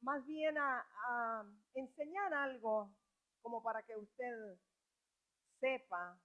más bien a enseñar algo como para que usted sepa.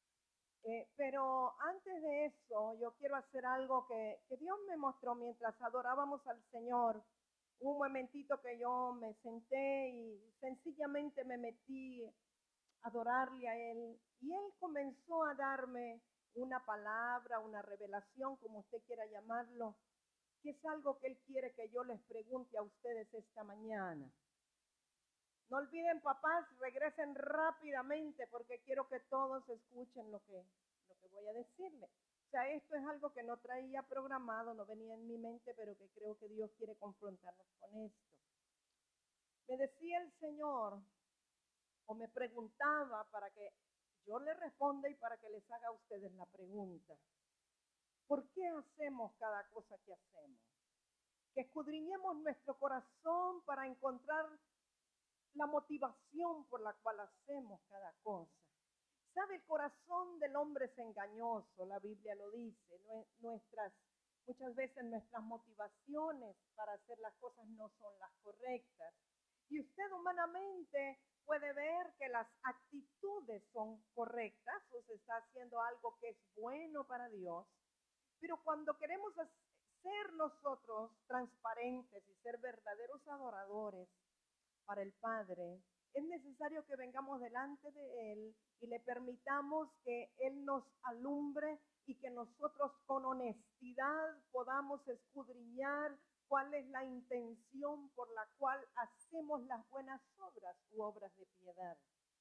Pero antes de eso, yo quiero hacer algo que Dios me mostró mientras adorábamos al Señor. Un momentito que yo me senté y sencillamente me metí a adorarle a Él. Y Él comenzó a darme una palabra, una revelación, como usted quiera llamarlo, que es algo que Él quiere que yo les pregunte a ustedes esta mañana. No olviden, papás, regresen rápidamente porque quiero que todos escuchen lo que voy a decirles. O sea, esto es algo que no traía programado, no venía en mi mente, pero que creo que Dios quiere confrontarnos con esto. Me decía el Señor, o me preguntaba para que yo le responda y para que les haga a ustedes la pregunta. ¿Por qué hacemos cada cosa que hacemos? Que escudriñemos nuestro corazón para encontrar la motivación por la cual hacemos cada cosa. ¿Sabe? El corazón del hombre es engañoso, la Biblia lo dice. Muchas veces nuestras motivaciones para hacer las cosas no son las correctas. Y usted humanamente puede ver que las actitudes son correctas, o se está haciendo algo que es bueno para Dios, pero cuando queremos ser nosotros transparentes y ser verdaderos adoradores para el Padre, es necesario que vengamos delante de Él y le permitamos que Él nos alumbre y que nosotros con honestidad podamos escudriñar cuál es la intención por la cual hacemos las buenas obras u obras de piedad.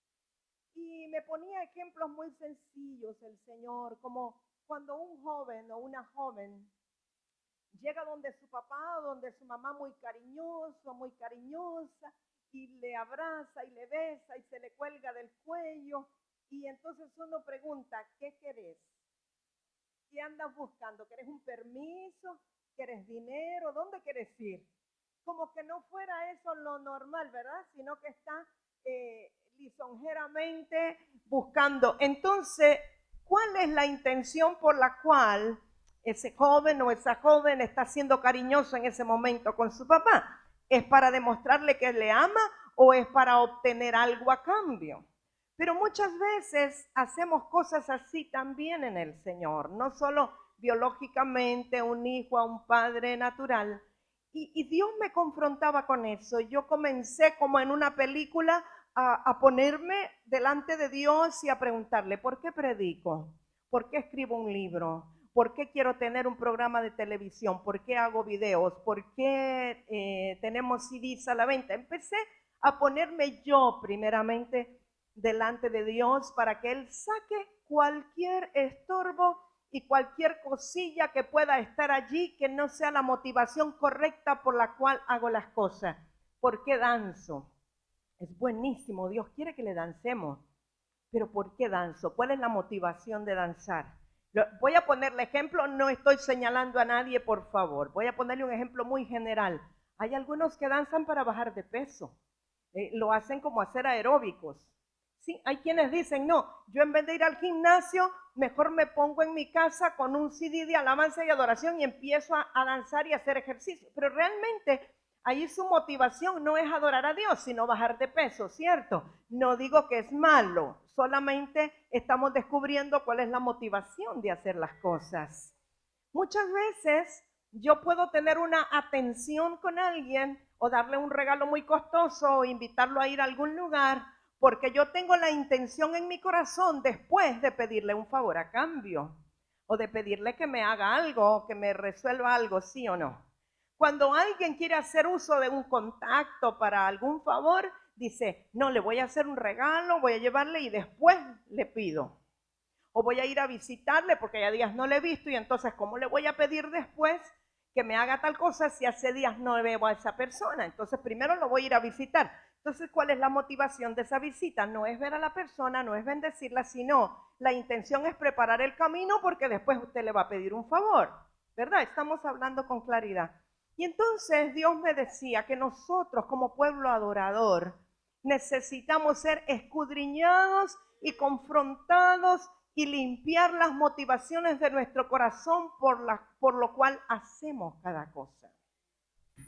Y me ponía ejemplos muy sencillos el Señor, como cuando un joven o una joven llega donde su papá o donde su mamá muy cariñoso, muy cariñosa, y le abraza y le besa y se le cuelga del cuello, y entonces uno pregunta, ¿qué querés? ¿Qué andas buscando? ¿Querés un permiso? ¿Querés dinero? ¿Dónde querés ir? Como que no fuera eso lo normal, ¿verdad? Sino que está lisonjeramente buscando. Entonces, ¿cuál es la intención por la cual ese joven o esa joven está siendo cariñoso en ese momento con su papá? ¿Es para demostrarle que le ama o es para obtener algo a cambio? Pero muchas veces hacemos cosas así también en el Señor, no solo biológicamente un hijo a un padre natural. Y Dios me confrontaba con eso. Yo comencé como en una película a ponerme delante de Dios y a preguntarle, ¿por qué predico? ¿Por qué escribo un libro? ¿Por qué quiero tener un programa de televisión? ¿Por qué hago videos? ¿Por qué tenemos CDs a la venta? Empecé a ponerme yo primeramente delante de Dios para que Él saque cualquier estorbo y cualquier cosilla que pueda estar allí que no sea la motivación correcta por la cual hago las cosas. ¿Por qué danzo? Es buenísimo, Dios quiere que le dancemos, pero ¿por qué danzo? ¿Cuál es la motivación de danzar? Voy a ponerle ejemplo, no estoy señalando a nadie, por favor. Voy a ponerle un ejemplo muy general. Hay algunos que danzan para bajar de peso. Lo hacen como hacer aeróbicos. Sí, hay quienes dicen, no, yo en vez de ir al gimnasio, mejor me pongo en mi casa con un CD de alabanza y adoración y empiezo a danzar y a hacer ejercicio. Pero realmente ahí su motivación no es adorar a Dios, sino bajar de peso, ¿cierto? No digo que es malo, solamente estamos descubriendo cuál es la motivación de hacer las cosas. Muchas veces yo puedo tener una atención con alguien o darle un regalo muy costoso o invitarlo a ir a algún lugar porque yo tengo la intención en mi corazón después de pedirle un favor a cambio o de pedirle que me haga algo o que me resuelva algo, sí o no. Cuando alguien quiere hacer uso de un contacto para algún favor, dice, no, le voy a hacer un regalo, voy a llevarle y después le pido. O voy a ir a visitarle porque ya días no le he visto y entonces, ¿cómo le voy a pedir después que me haga tal cosa si hace días no veo a esa persona? Entonces, primero lo voy a ir a visitar. Entonces, ¿cuál es la motivación de esa visita? No es ver a la persona, no es bendecirla, sino la intención es preparar el camino porque después usted le va a pedir un favor, ¿verdad? Estamos hablando con claridad. Y entonces Dios me decía que nosotros como pueblo adorador necesitamos ser escudriñados y confrontados y limpiar las motivaciones de nuestro corazón por lo cual hacemos cada cosa.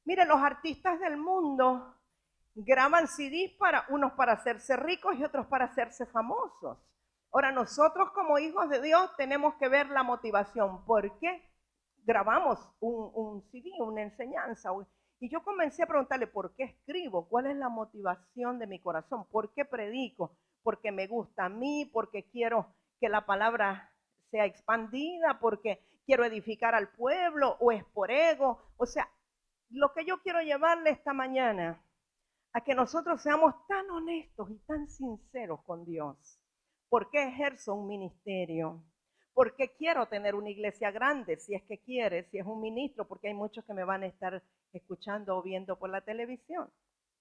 Mire, los artistas del mundo graban CDs unos para hacerse ricos y otros para hacerse famosos. Ahora, nosotros como hijos de Dios tenemos que ver la motivación. ¿Por qué grabamos un CD, una enseñanza? Y yo comencé a preguntarle, ¿por qué escribo? ¿Cuál es la motivación de mi corazón? ¿Por qué predico? ¿Porque me gusta a mí? ¿Porque quiero que la palabra sea expandida? ¿Porque quiero edificar al pueblo? ¿O es por ego? O sea, lo que yo quiero llevarle esta mañana a que nosotros seamos tan honestos y tan sinceros con Dios. ¿Por qué ejerzo un ministerio? ¿Por qué quiero tener una iglesia grande? Si es que quiere, si es un ministro, porque hay muchos que me van a estar escuchando o viendo por la televisión.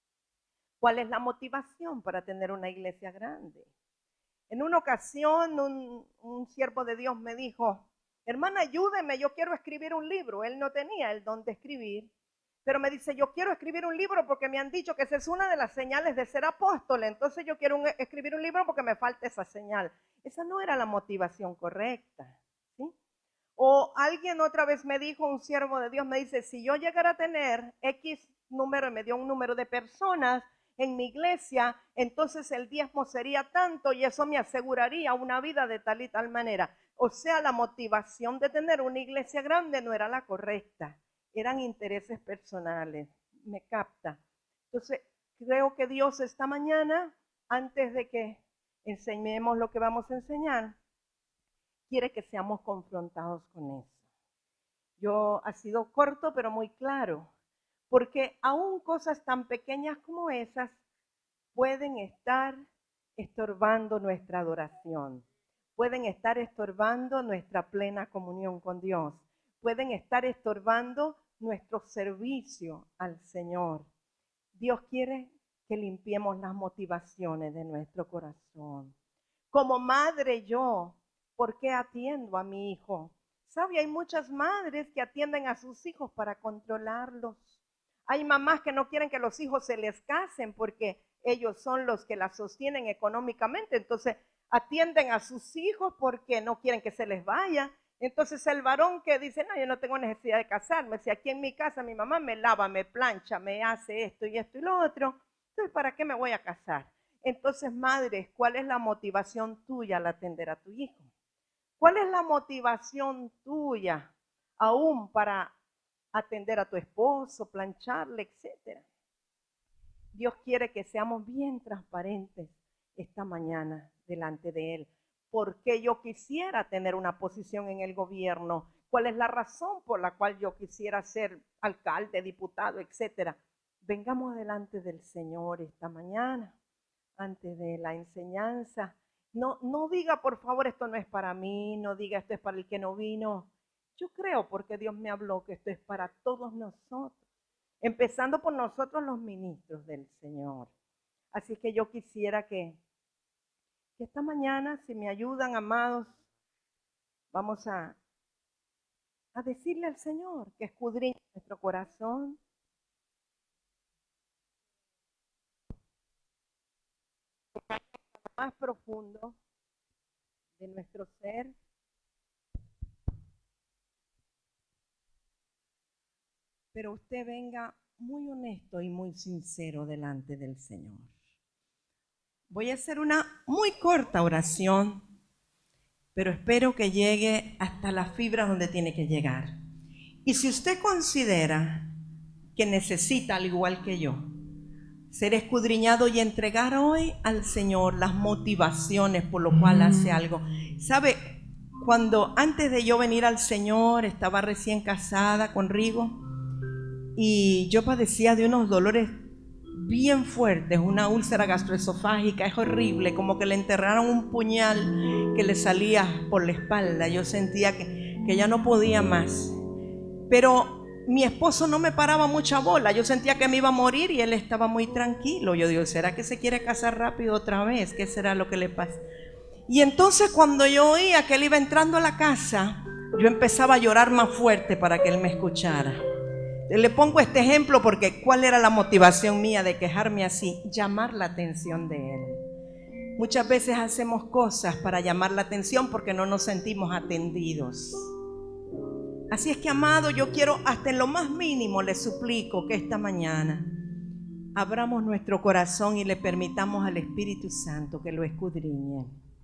¿Cuál es la motivación para tener una iglesia grande? En una ocasión, un siervo de Dios me dijo, hermana, ayúdeme, yo quiero escribir un libro. Él no tenía el don de escribir, pero me dice, yo quiero escribir un libro porque me han dicho que esa es una de las señales de ser apóstol. Entonces yo quiero escribir un libro porque me falta esa señal. Esa no era la motivación correcta, ¿sí? O alguien otra vez me dijo, un siervo de Dios me dice, si yo llegara a tener X número, y me dio un número de personas en mi iglesia, entonces el diezmo sería tanto y eso me aseguraría una vida de tal y tal manera. O sea, la motivación de tener una iglesia grande no era la correcta, eran intereses personales. ¿Me capta? Entonces, creo que Dios esta mañana, antes de que enseñemos lo que vamos a enseñar, quiere que seamos confrontados con eso. Ha sido corto, pero muy claro, porque aún cosas tan pequeñas como esas pueden estar estorbando nuestra adoración, pueden estar estorbando nuestra plena comunión con Dios, pueden estar estorbando nuestro servicio al Señor. Dios quiere que limpiemos las motivaciones de nuestro corazón. Como madre yo, ¿por qué atiendo a mi hijo? ¿Sabe? Hay muchas madres que atienden a sus hijos para controlarlos. Hay mamás que no quieren que los hijos se les casen porque ellos son los que la sostienen económicamente. Entonces atienden a sus hijos porque no quieren que se les vaya. Entonces el varón que dice, no, yo no tengo necesidad de casarme. Si aquí en mi casa mi mamá me lava, me plancha, me hace esto y esto y lo otro, entonces ¿para qué me voy a casar? Entonces, madres, ¿cuál es la motivación tuya al atender a tu hijo? ¿Cuál es la motivación tuya aún para atender a tu esposo, plancharle, etcétera? Dios quiere que seamos bien transparentes esta mañana delante de Él. ¿Por qué yo quisiera tener una posición en el gobierno? ¿Cuál es la razón por la cual yo quisiera ser alcalde, diputado, etcétera? Vengamos delante del Señor esta mañana, antes de la enseñanza. No diga, por favor, esto no es para mí, no diga esto es para el que no vino. Yo creo, porque Dios me habló, que esto es para todos nosotros, empezando por nosotros los ministros del Señor. Así que yo quisiera que esta mañana, si me ayudan, amados, vamos a decirle al Señor que escudriñe nuestro corazón, más profundo de nuestro ser, pero usted venga muy honesto y muy sincero delante del Señor. Voy a hacer una muy corta oración, pero espero que llegue hasta las fibras donde tiene que llegar. Y si usted considera que necesita, al igual que yo, ser escudriñado y entregar hoy al Señor las motivaciones por lo cual hace algo. ¿Sabe? Cuando antes de yo venir al Señor, estaba recién casada con Rigo y yo padecía de unos dolores bien fuertes, una úlcera gastroesofágica, es horrible, como que le enterraron un puñal que le salía por la espalda. Yo sentía que ya no podía más, pero mi esposo no me paraba mucha bola. Yo sentía que me iba a morir y él estaba muy tranquilo. Yo digo, ¿será que se quiere casar rápido otra vez? ¿Qué será lo que le pasa? Y entonces cuando yo oía que él iba entrando a la casa, yo empezaba a llorar más fuerte para que él me escuchara. Le pongo este ejemplo porque ¿cuál era la motivación mía de quejarme así? Llamar la atención de él. Muchas veces hacemos cosas para llamar la atención porque no nos sentimos atendidos. Así es que, amado, yo quiero hasta en lo más mínimo le suplico que esta mañana abramos nuestro corazón y le permitamos al Espíritu Santo que lo escudriñe.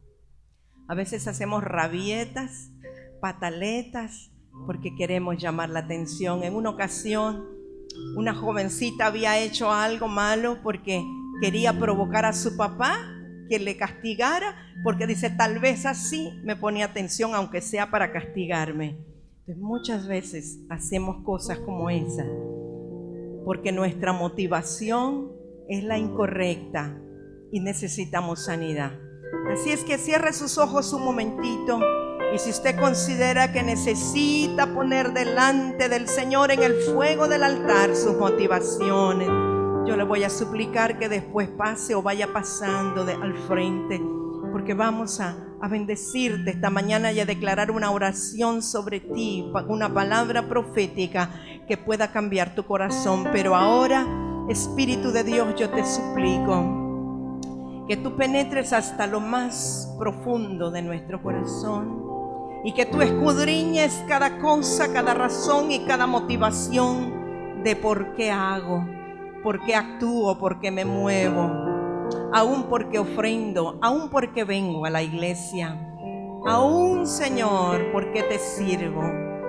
A veces hacemos rabietas, pataletas, porque queremos llamar la atención. En una ocasión, una jovencita había hecho algo malo porque quería provocar a su papá que le castigara, porque dice, tal vez así me pone atención, aunque sea para castigarme. Entonces, muchas veces hacemos cosas como esa porque nuestra motivación es la incorrecta y necesitamos sanidad. Así es que cierre sus ojos un momentito, y si usted considera que necesita poner delante del Señor en el fuego del altar sus motivaciones, yo le voy a suplicar que después pase o vaya pasando al frente, porque vamos a bendecirte esta mañana y a declarar una oración sobre ti, una palabra profética que pueda cambiar tu corazón. Pero ahora, Espíritu de Dios, yo te suplico que tú penetres hasta lo más profundo de nuestro corazón y que tú escudriñes cada cosa, cada razón y cada motivación de por qué hago, por qué actúo, por qué me muevo, aún porque ofrendo, aún porque vengo a la iglesia, aún, Señor, porque te sirvo.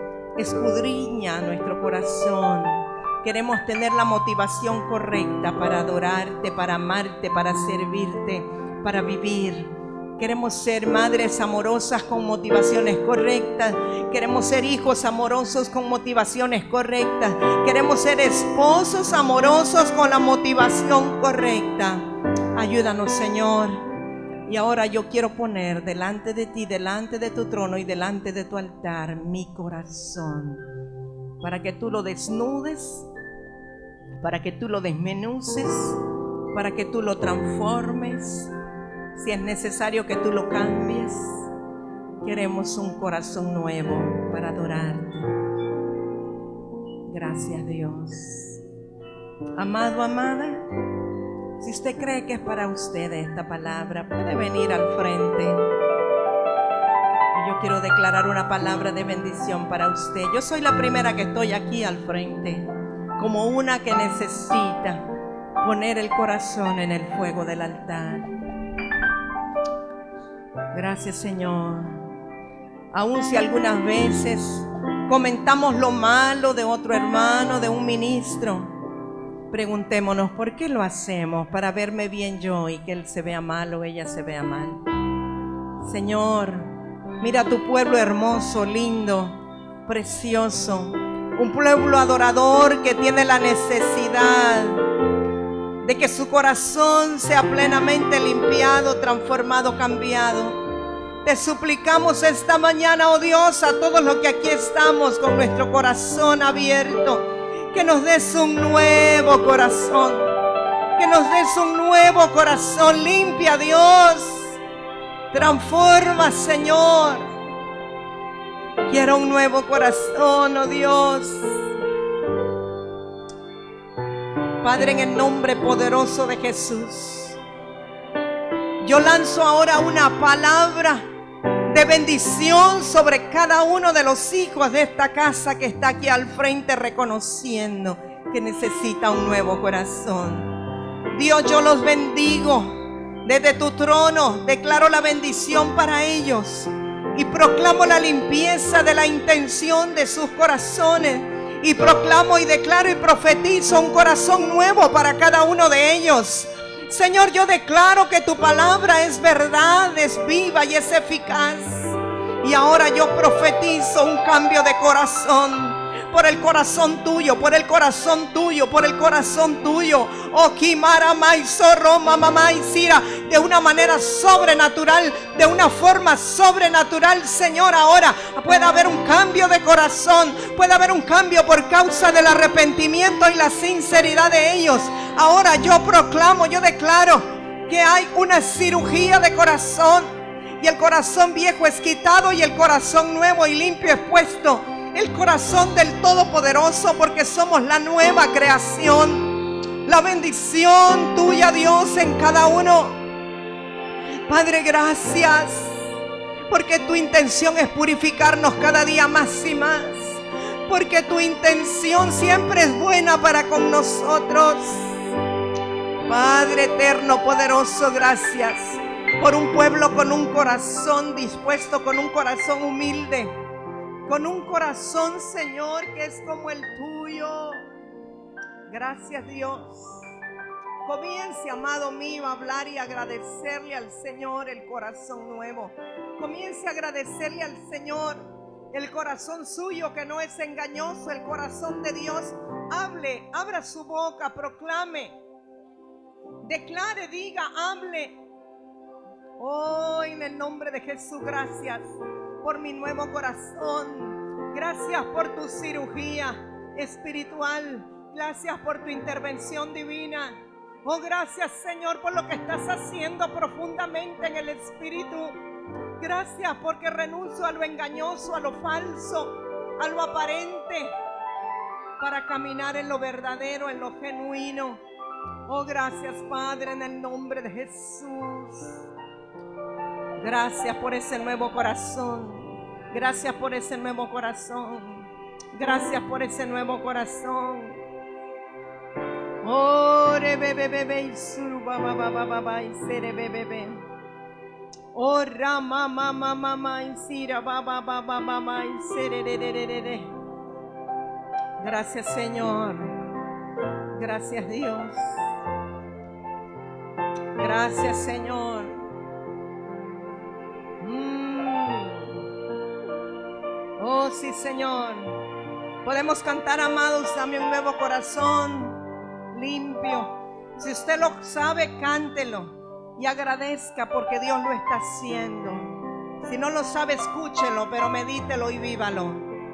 Escudriña nuestro corazón. Queremos tener la motivación correcta para adorarte, para amarte, para servirte, para vivir. Queremos ser madres amorosas con motivaciones correctas. Queremos ser hijos amorosos con motivaciones correctas. Queremos ser esposos amorosos con la motivación correcta. Ayúdanos, Señor. Y ahora yo quiero poner delante de ti, delante de tu trono y delante de tu altar mi corazón, para que tú lo desnudes, para que tú lo desmenuces, para que tú lo transformes. Si es necesario que tú lo cambies, queremos un corazón nuevo para adorarte. Gracias, Dios. Amado, amada, si usted cree que es para usted esta palabra, puede venir al frente. Y yo quiero declarar una palabra de bendición para usted. Yo soy la primera que estoy aquí al frente, como una que necesita poner el corazón en el fuego del altar. Gracias, Señor. Aun si algunas veces comentamos lo malo de otro hermano, de un ministro, preguntémonos, ¿por qué lo hacemos? ¿Para verme bien yo y que él se vea mal o ella se vea mal? Señor, mira a tu pueblo hermoso, lindo, precioso. Un pueblo adorador que tiene la necesidad de que su corazón sea plenamente limpiado, transformado, cambiado. Te suplicamos esta mañana, oh Dios, a todos los que aquí estamos con nuestro corazón abierto, que nos des un nuevo corazón, que nos des un nuevo corazón. Limpia, Dios, transforma, Señor. Quiero un nuevo corazón, oh Dios. Padre, en el nombre poderoso de Jesús, yo lanzo ahora una palabra de bendición sobre cada uno de los hijos de esta casa que está aquí al frente, reconociendo que necesita un nuevo corazón. Dios, yo los bendigo desde tu trono. Declaro la bendición para ellos y proclamo la limpieza de la intención de sus corazones, y proclamo y declaro y profetizo un corazón nuevo para cada uno de ellos. Señor, yo declaro que tu palabra es verdad, es viva y es eficaz. Y ahora yo profetizo un cambio de corazón, por el corazón tuyo, por el corazón tuyo, por el corazón tuyo. Oh, Kimara Maizorro, Mamá Isira, de una manera sobrenatural, de una forma sobrenatural, Señor. Ahora puede haber un cambio de corazón, puede haber un cambio por causa del arrepentimiento y la sinceridad de ellos. Ahora yo proclamo, yo declaro que hay una cirugía de corazón, y el corazón viejo es quitado y el corazón nuevo y limpio es puesto. El corazón del Todopoderoso, porque somos la nueva creación. La bendición tuya, Dios, en cada uno. Padre, gracias, porque tu intención es purificarnos cada día más y más. porque tu intención siempre es buena para con nosotros. Padre eterno, poderoso, gracias por un pueblo con un corazón dispuesto, con un corazón humilde, con un corazón, Señor, que es como el tuyo. Gracias, Dios. Comience, amado mío, a hablar y agradecerle al Señor el corazón nuevo. Comience a agradecerle al Señor el corazón suyo, que no es engañoso, el corazón de Dios. Hable, abra su boca, proclame, declare, diga, hable. Oh, en el nombre de Jesús, gracias por mi nuevo corazón. Gracias por tu cirugía espiritual. Gracias por tu intervención divina. Oh, gracias, Señor, por lo que estás haciendo profundamente en el Espíritu. Gracias porque renuncio a lo engañoso, a lo falso, a lo aparente, para caminar en lo verdadero, en lo genuino. Oh, gracias, Padre, en el nombre de Jesús. Gracias por ese nuevo corazón. Gracias por ese nuevo corazón. Gracias por ese nuevo corazón. Oh, bebé, y suru baba, y sere bebé. Oh, rama, mama, y sira baba, y sere. Gracias, Señor. Gracias, Dios. Gracias, Señor. Oh, sí, Señor. Podemos cantar, amados, dame un nuevo corazón limpio. Si usted lo sabe, cántelo y agradezca porque Dios lo está haciendo. Si no lo sabe, escúchelo, pero medítelo y vívalo.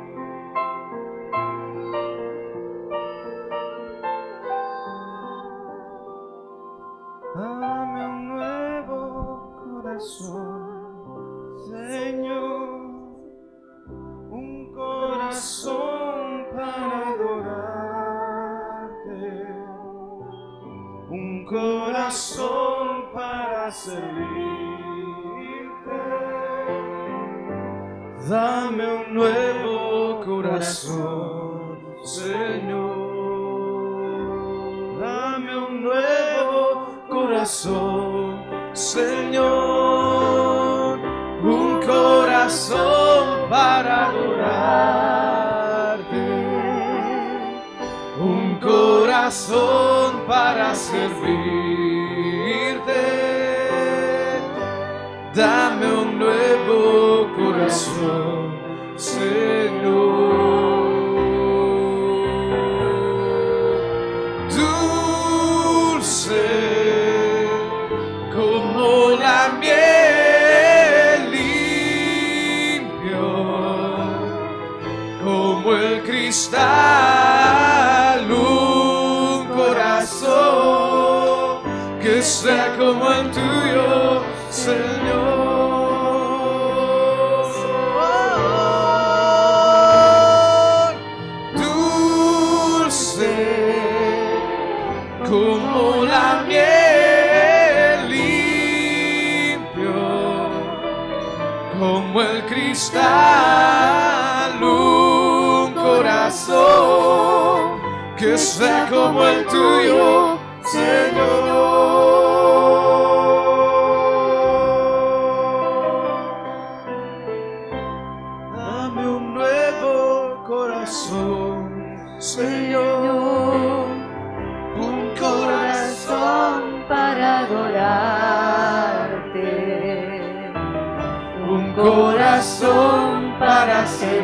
Dame un nuevo corazón, Señor, un corazón para adorarte, un corazón para servirte. Dame un nuevo corazón, Señor. Dame un nuevo corazón, Señor, un corazón para adorarte, un corazón para servirte. Dame un nuevo corazón, Señor. Como la miel, limpio como el cristal, un corazón que sea como el tuyo, Señor. Dulce como la miel, como el cristal, un corazón que sea como el tuyo, Señor. Dame un nuevo corazón, Señor, un corazón para adorarte, un corazón para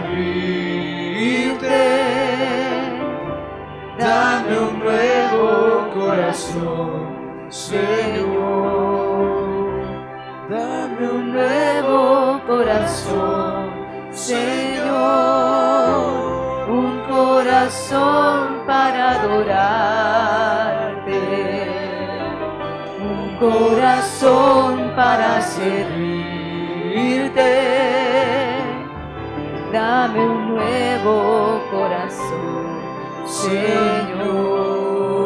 servirte. Dame un nuevo corazón, Señor. Dame un nuevo corazón, Señor. Un corazón para adorarte, un corazón para servirte. Dame un nuevo corazón, Señor.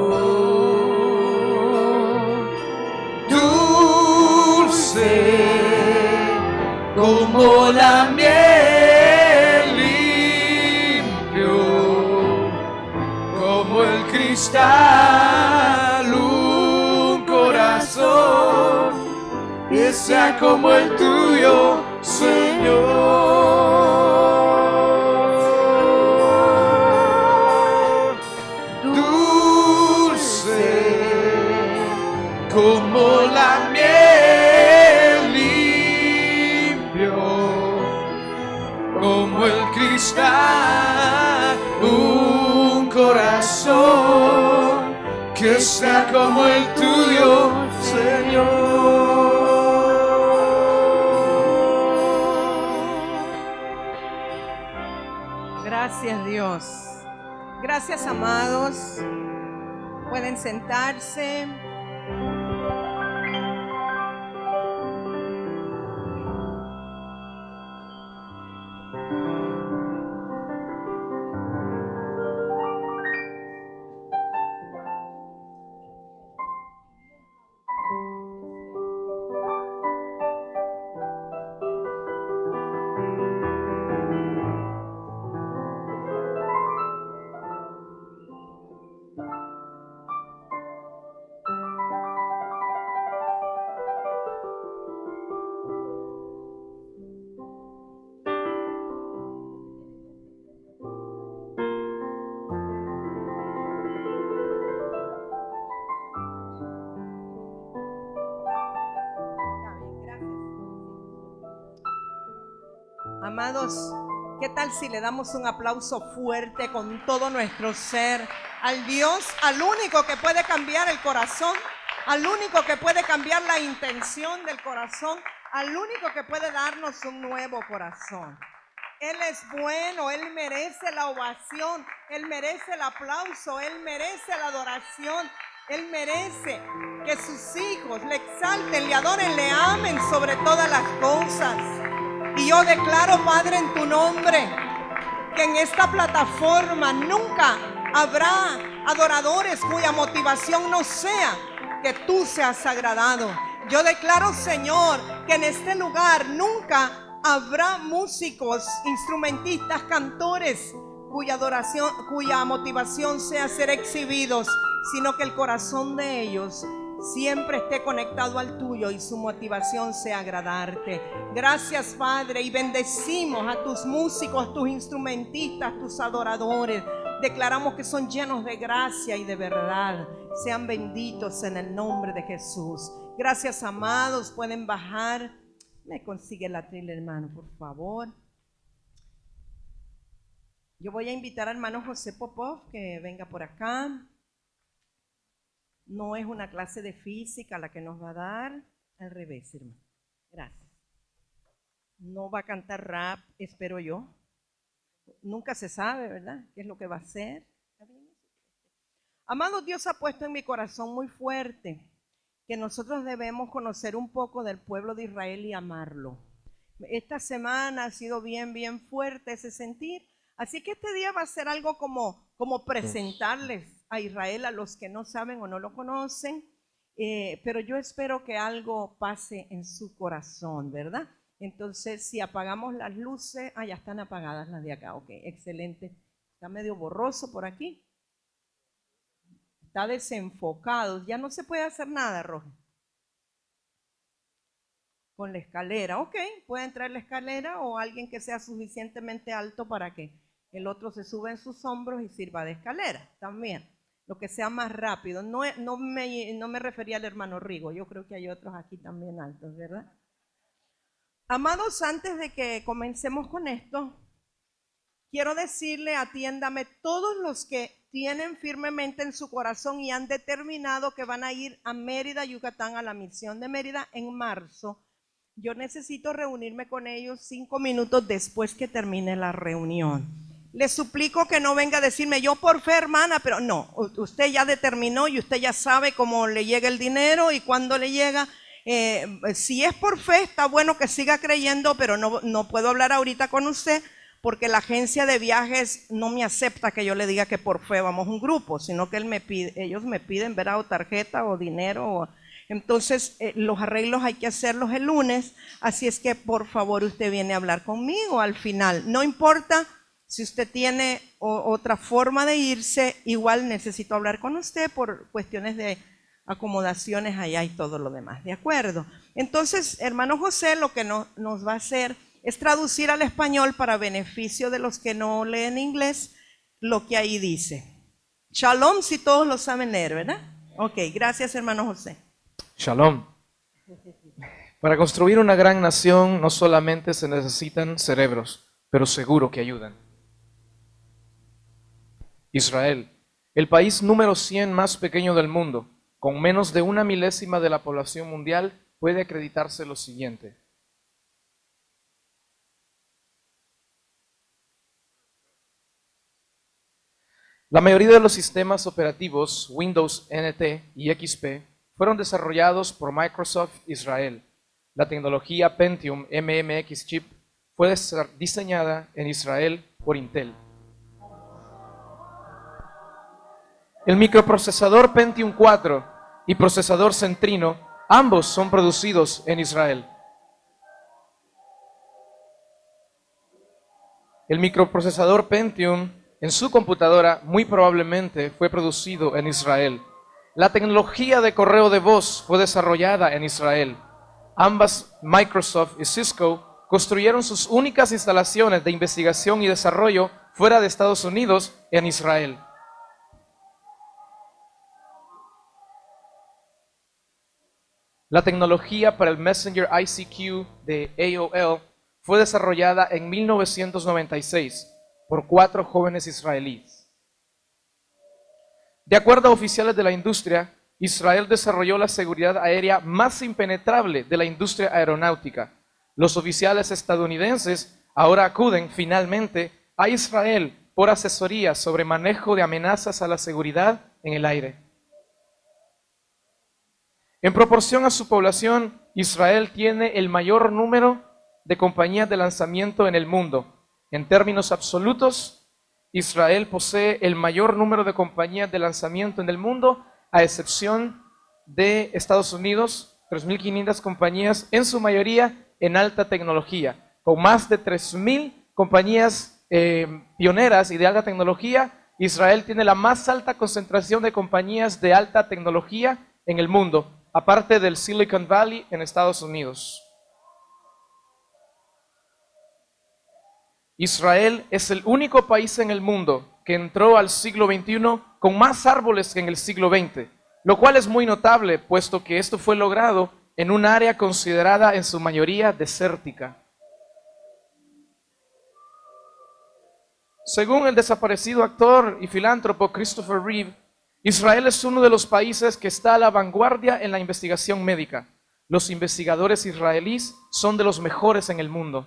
Dulce como la miel, limpio como el cristal, un corazón que sea como el tuyo, Señor. Dulce como la miel, limpio como el cristal, un corazón que sea como el tuyo, Señor. Gracias, Dios. Gracias, amados. Pueden sentarse. Amados, ¿qué tal si le damos un aplauso fuerte con todo nuestro ser al Dios, al único que puede cambiar el corazón, al único que puede cambiar la intención del corazón, al único que puede darnos un nuevo corazón? Él es bueno, Él merece la ovación, Él merece el aplauso, Él merece la adoración, Él merece que sus hijos le exalten, le adoren, le amen sobre todas las cosas. Y yo declaro, Padre, en tu nombre, que en esta plataforma nunca habrá adoradores cuya motivación no sea que tú seas agradado. Yo declaro, Señor, que en este lugar nunca habrá músicos, instrumentistas, cantores cuya adoración, cuya motivación sea ser exhibidos, sino que el corazón de ellos siempre esté conectado al tuyo y su motivación sea agradarte. Gracias, Padre, y bendecimos a tus músicos, tus instrumentistas, tus adoradores. Declaramos que son llenos de gracia y de verdad. Sean benditos en el nombre de Jesús. Gracias, amados. Pueden bajar. Me consigue la trila, hermano, por favor. Yo voy a invitar al hermano José Popov que venga por acá. No es una clase de física la que nos va a dar, al revés, hermano. Gracias. No va a cantar rap, espero yo. Nunca se sabe, ¿verdad?, qué es lo que va a hacer. Amado, Dios ha puesto en mi corazón muy fuerte que nosotros debemos conocer un poco del pueblo de Israel y amarlo. Esta semana ha sido bien fuerte ese sentir. Así que este día va a ser algo como presentarles a Israel a los que no saben o no lo conocen, pero yo espero que algo pase en su corazón, ¿verdad? Entonces, si apagamos las luces, ya están apagadas las de acá, ok, excelente. Está medio borroso por aquí. Está desenfocado, ya no se puede hacer nada, Roger. Con la escalera, ok, puede entrar la escalera o alguien que sea suficientemente alto para que el otro se suba en sus hombros y sirva de escalera, también. Lo que sea más rápido. No me refería al hermano Rigo, yo creo que hay otros aquí también altos, ¿verdad? Amados, antes de que comencemos con esto, quiero decirle, atiéndame, todos los que tienen firmemente en su corazón y han determinado que van a ir a Mérida, Yucatán, a la misión de Mérida en marzo, yo necesito reunirme con ellos 5 minutos después que termine la reunión. Les suplico que no venga a decirme, yo por fe, hermana, pero no, usted ya determinó y usted ya sabe cómo le llega el dinero y cuándo le llega. Si es por fe, está bueno que siga creyendo, pero no puedo hablar ahorita con usted porque la agencia de viajes no me acepta que yo le diga que por fe vamos un grupo, sino que ellos me piden ver o tarjeta o dinero. Entonces, los arreglos hay que hacerlos el lunes, así es que por favor usted viene a hablar conmigo al final. No importa Si usted tiene otra forma de irse, igual necesito hablar con usted por cuestiones de acomodaciones allá y todo lo demás, ¿de acuerdo? Entonces, hermano José lo que nos va a hacer es traducir al español para beneficio de los que no leen inglés lo que ahí dice. Shalom, si todos lo saben leer, ¿verdad? Ok, gracias hermano José. Shalom. Para construir una gran nación no solamente se necesitan cerebros, pero seguro que ayudan. Israel, el país número 100 más pequeño del mundo, con menos de 1/1000 de la población mundial, puede acreditarse lo siguiente. La mayoría de los sistemas operativos Windows NT y XP fueron desarrollados por Microsoft Israel. La tecnología Pentium MMX Chip fue diseñada en Israel por Intel. El microprocesador Pentium 4 y procesador Centrino, ambos son producidos en Israel. El microprocesador Pentium en su computadora muy probablemente fue producido en Israel. La tecnología de correo de voz fue desarrollada en Israel. Ambas, Microsoft y Cisco, construyeron sus únicas instalaciones de investigación y desarrollo fuera de Estados Unidos en Israel. La tecnología para el Messenger ICQ de AOL fue desarrollada en 1996 por 4 jóvenes israelíes. De acuerdo a oficiales de la industria, Israel desarrolló la seguridad aérea más impenetrable de la industria aeronáutica. Los oficiales estadounidenses ahora acuden finalmente a Israel por asesoría sobre manejo de amenazas a la seguridad en el aire. En proporción a su población, Israel tiene el mayor número de compañías de lanzamiento en el mundo. En términos absolutos, Israel posee el mayor número de compañías de lanzamiento en el mundo, a excepción de Estados Unidos, 3.500 compañías, en su mayoría en alta tecnología. Con más de 3.000 compañías pioneras y de alta tecnología, Israel tiene la más alta concentración de compañías de alta tecnología en el mundo, aparte del Silicon Valley en Estados Unidos. Israel es el único país en el mundo que entró al siglo XXI con más árboles que en el siglo XX, lo cual es muy notable, puesto que esto fue logrado en un área considerada en su mayoría desértica. Según el desaparecido actor y filántropo Christopher Reeve, Israel es uno de los países que está a la vanguardia en la investigación médica. Los investigadores israelíes son de los mejores en el mundo.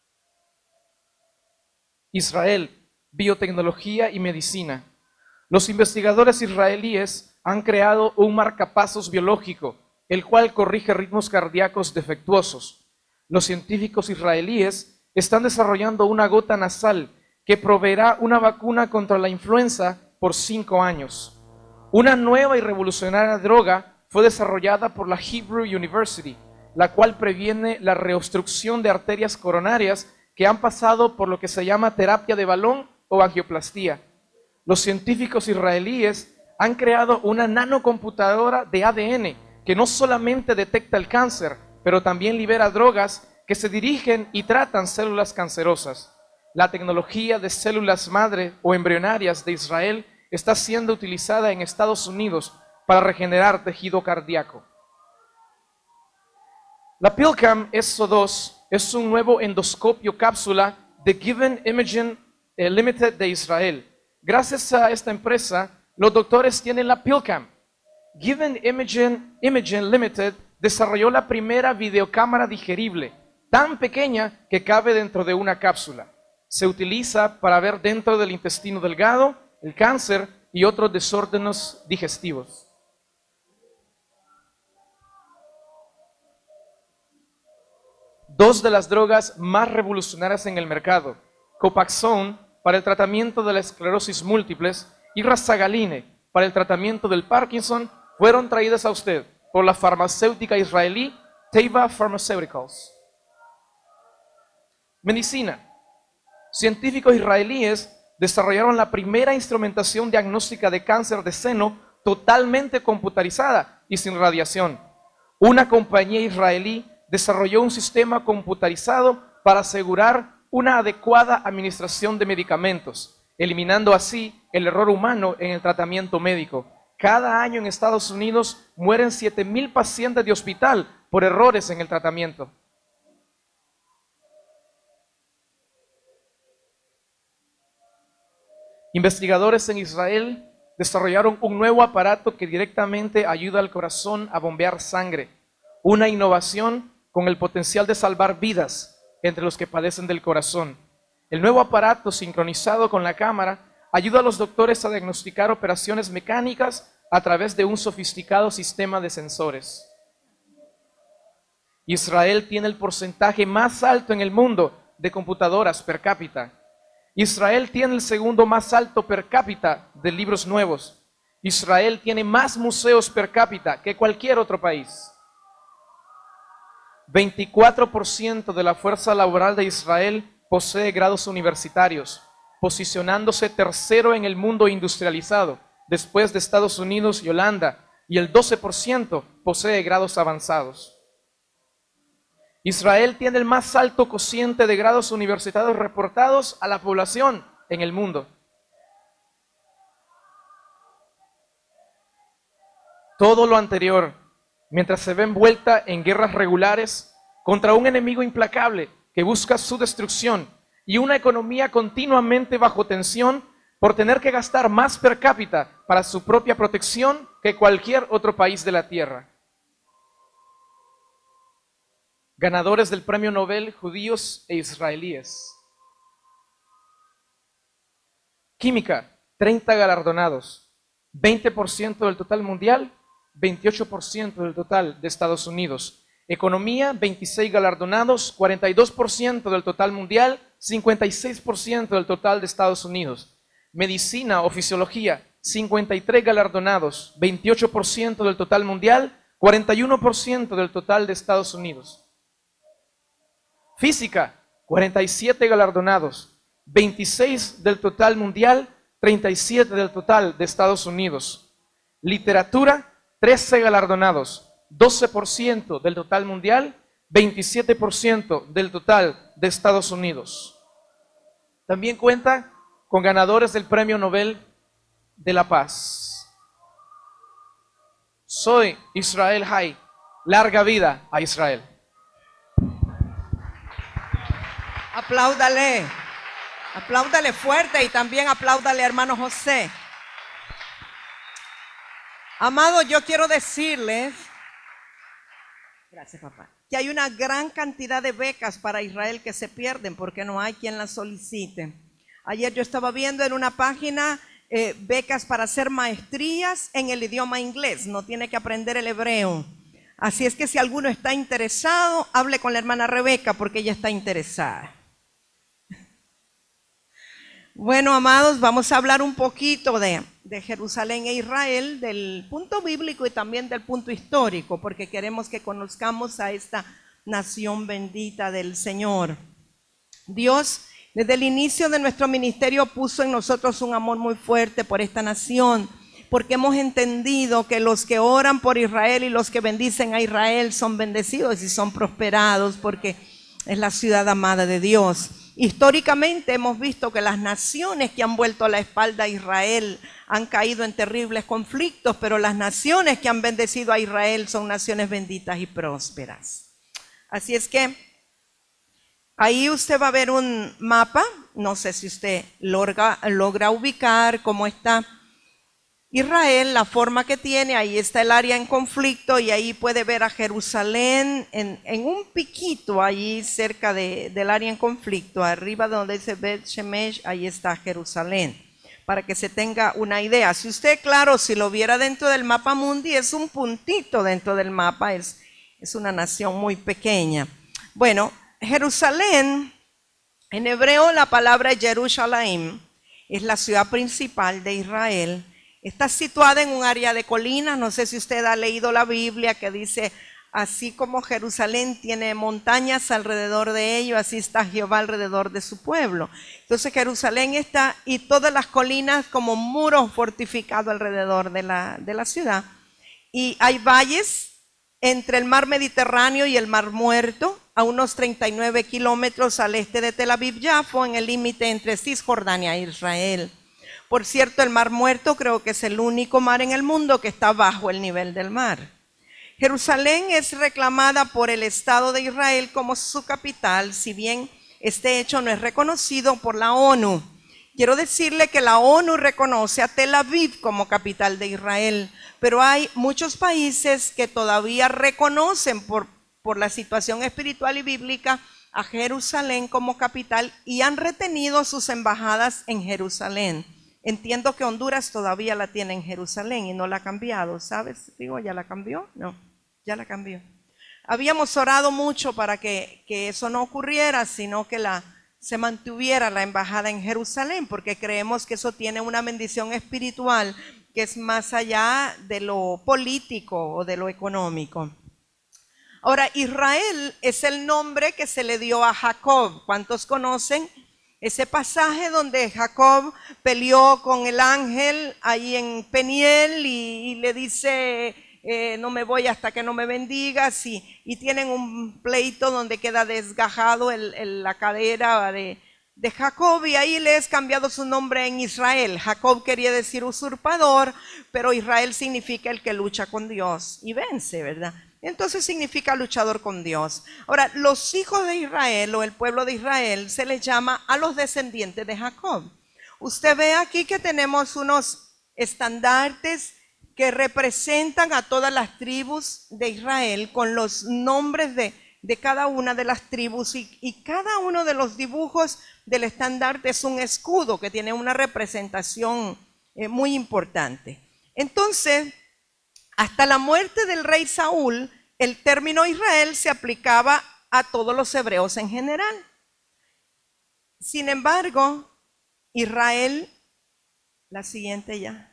Israel, biotecnología y medicina. Los investigadores israelíes han creado un marcapasos biológico, el cual corrige ritmos cardíacos defectuosos. Los científicos israelíes están desarrollando una gota nasal que proveerá una vacuna contra la influenza por 5 años. Una nueva y revolucionaria droga fue desarrollada por la Hebrew University, la cual previene la reobstrucción de arterias coronarias que han pasado por lo que se llama terapia de balón o angioplastía. Los científicos israelíes han creado una nanocomputadora de ADN que no solamente detecta el cáncer, pero también libera drogas que se dirigen y tratan células cancerosas. La tecnología de células madre o embrionarias de Israel está siendo utilizada en Estados Unidos para regenerar tejido cardíaco. La PillCam SO2 es un nuevo endoscopio cápsula de Given Imaging Limited de Israel. Gracias a esta empresa, los doctores tienen la PillCam. Given Imaging Limited desarrolló la primera videocámara digerible, tan pequeña que cabe dentro de una cápsula. Se utiliza para ver dentro del intestino delgado, el cáncer y otros desórdenes digestivos. Dos de las drogas más revolucionarias en el mercado, Copaxone para el tratamiento de la esclerosis múltiples y Razagaline para el tratamiento del Parkinson, fueron traídas a usted por la farmacéutica israelí Teva Pharmaceuticals. Medicina. Científicos israelíes desarrollaron la primera instrumentación diagnóstica de cáncer de seno totalmente computarizada y sin radiación. Una compañía israelí desarrolló un sistema computarizado para asegurar una adecuada administración de medicamentos, eliminando así el error humano en el tratamiento médico. Cada año en Estados Unidos mueren 7,000 pacientes de hospital por errores en el tratamiento. Investigadores en Israel desarrollaron un nuevo aparato que directamente ayuda al corazón a bombear sangre. Una innovación con el potencial de salvar vidas entre los que padecen del corazón. El nuevo aparato, sincronizado con la cámara, ayuda a los doctores a diagnosticar operaciones mecánicas a través de un sofisticado sistema de sensores. Israel tiene el porcentaje más alto en el mundo de computadoras per cápita. Israel tiene el segundo más alto per cápita de libros nuevos. Israel tiene más museos per cápita que cualquier otro país. 24% de la fuerza laboral de Israel posee grados universitarios, posicionándose tercero en el mundo industrializado, después de Estados Unidos y Holanda, y el 12% posee grados avanzados. Israel tiene el más alto cociente de grados universitarios reportados a la población en el mundo. Todo lo anterior, mientras se ve envuelta en guerras regulares contra un enemigo implacable que busca su destrucción y una economía continuamente bajo tensión por tener que gastar más per cápita para su propia protección que cualquier otro país de la tierra. Ganadores del premio Nobel, judíos e israelíes. Química, 30 galardonados, 20% del total mundial, 28% del total de Estados Unidos. Economía, 26 galardonados, 42% del total mundial, 56% del total de Estados Unidos. Medicina o fisiología, 53 galardonados, 28% del total mundial, 41% del total de Estados Unidos. Física, 47 galardonados, 26 del total mundial, 37 del total de Estados Unidos. Literatura, 13 galardonados, 12% del total mundial, 27% del total de Estados Unidos. También cuenta con ganadores del Premio Nobel de la Paz. Soy Israel Hay. Larga vida a Israel. Apláudale, apláudale fuerte y también apláudale, hermano José. Amados, yo quiero decirles, gracias papá, que hay una gran cantidad de becas para Israel que se pierden porque no hay quien las solicite. Ayer yo estaba viendo en una página becas para hacer maestrías en el idioma inglés, no tiene que aprender el hebreo. Así es que si alguno está interesado, hable con la hermana Rebeca porque ella está interesada. Bueno, amados, vamos a hablar un poquito de Jerusalén e Israel, del punto bíblico y también del punto histórico, porque queremos que conozcamos a esta nación bendita del Señor. Dios, desde el inicio de nuestro ministerio, puso en nosotros un amor muy fuerte por esta nación, porque hemos entendido que los que oran por Israel y los que bendicen a Israel son bendecidos y son prosperados, porque es la ciudad amada de Dios. Históricamente hemos visto que las naciones que han vuelto la espalda a Israel han caído en terribles conflictos, pero las naciones que han bendecido a Israel son naciones benditas y prósperas. Así es que ahí usted va a ver un mapa, no sé si usted logra ubicar cómo está Israel, la forma que tiene. Ahí está el área en conflicto y ahí puede ver a Jerusalén en un piquito ahí cerca del área en conflicto, arriba donde dice Bet Shemesh, ahí está Jerusalén, para que se tenga una idea. Si usted, claro, si lo viera dentro del mapa mundi, es un puntito dentro del mapa, es una nación muy pequeña. Bueno, Jerusalén, en hebreo la palabra Jerusalem es la ciudad principal de Israel. Está situada en un área de colinas. No sé si usted ha leído la Biblia que dice así como Jerusalén tiene montañas alrededor de ello, así está Jehová alrededor de su pueblo. Entonces Jerusalén está y todas las colinas como muros fortificados alrededor de la ciudad. Y hay valles entre el mar Mediterráneo y el mar Muerto, a unos 39 kilómetros al este de Tel Aviv-Yafo, en el límite entre Cisjordania e Israel. Por cierto, el mar Muerto creo que es el único mar en el mundo que está bajo el nivel del mar. Jerusalén es reclamada por el Estado de Israel como su capital, si bien este hecho no es reconocido por la ONU. Quiero decirle que la ONU reconoce a Tel Aviv como capital de Israel, pero hay muchos países que todavía reconocen por la situación espiritual y bíblica a Jerusalén como capital y han retenido sus embajadas en Jerusalén. Entiendo que Honduras todavía la tiene en Jerusalén y no la ha cambiado, ¿sabes? Digo, ¿ya la cambió? No, ya la cambió. Habíamos orado mucho para que eso no ocurriera, sino que se mantuviera la embajada en Jerusalén, porque creemos que eso tiene una bendición espiritual que es más allá de lo político o de lo económico. Ahora, Israel es el nombre que se le dio a Jacob. ¿Cuántos conocen ese pasaje donde Jacob peleó con el ángel ahí en Peniel y le dice, no me voy hasta que no me bendigas? Y tienen un pleito donde queda desgajado la cadera de Jacob, y ahí le es cambiado su nombre en Israel. Jacob quería decir usurpador, pero Israel significa el que lucha con Dios y vence, ¿verdad? Entonces significa luchador con Dios. Ahora, los hijos de Israel o el pueblo de Israel se les llama a los descendientes de Jacob. Usted ve aquí que tenemos unos estandartes que representan a todas las tribus de Israel con los nombres de cada una de las tribus, y cada uno de los dibujos del estandarte es un escudo que tiene una representación muy importante. Entonces, hasta la muerte del rey Saúl, el término Israel se aplicaba a todos los hebreos en general. Sin embargo, Israel, la siguiente ya.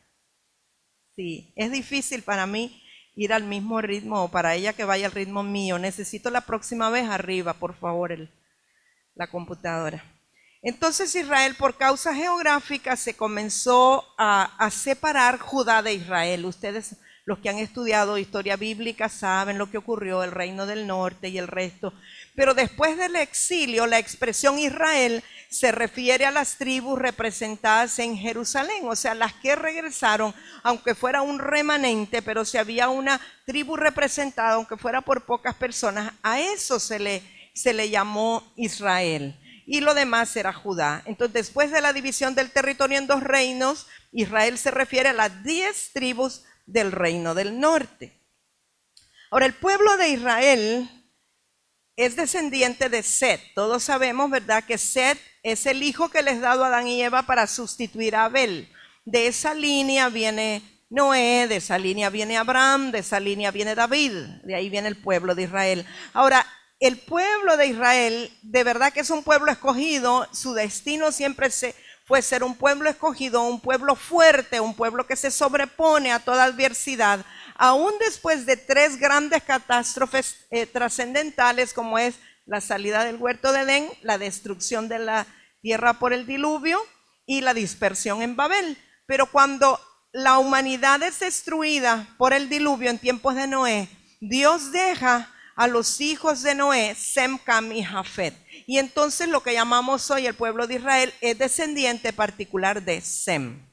Sí, es difícil para mí ir al mismo ritmo, o para ella que vaya al ritmo mío. Necesito la próxima vez arriba, por favor, la computadora. Entonces Israel, por causa geográfica, se comenzó a separar Judá de Israel. Ustedes, los que han estudiado historia bíblica, saben lo que ocurrió, el reino del norte y el resto. Pero después del exilio, la expresión Israel se refiere a las tribus representadas en Jerusalén, o sea, las que regresaron, aunque fuera un remanente, pero si había una tribu representada, aunque fuera por pocas personas, a eso se le llamó Israel. Y lo demás era Judá. Entonces, después de la división del territorio en dos reinos, Israel se refiere a las 10 tribus del reino del norte. Ahora, el pueblo de Israel es descendiente de Set. Todos sabemos, ¿verdad?, que Set es el hijo que les dado a Adán y Eva para sustituir a Abel. De esa línea viene Noé, de esa línea viene Abraham, de esa línea viene David, de ahí viene el pueblo de Israel. Ahora, el pueblo de Israel, de verdad que es un pueblo escogido. Su destino siempre fue ser un pueblo escogido, un pueblo fuerte, un pueblo que se sobrepone a toda adversidad, aún después de 3 grandes catástrofes trascendentales, como es la salida del huerto de Edén, la destrucción de la tierra por el diluvio y la dispersión en Babel. Pero cuando la humanidad es destruida por el diluvio en tiempos de Noé, Dios deja a los hijos de Noé, Sem, Cam y Jafet. Y entonces lo que llamamos hoy el pueblo de Israel es descendiente particular de Sem.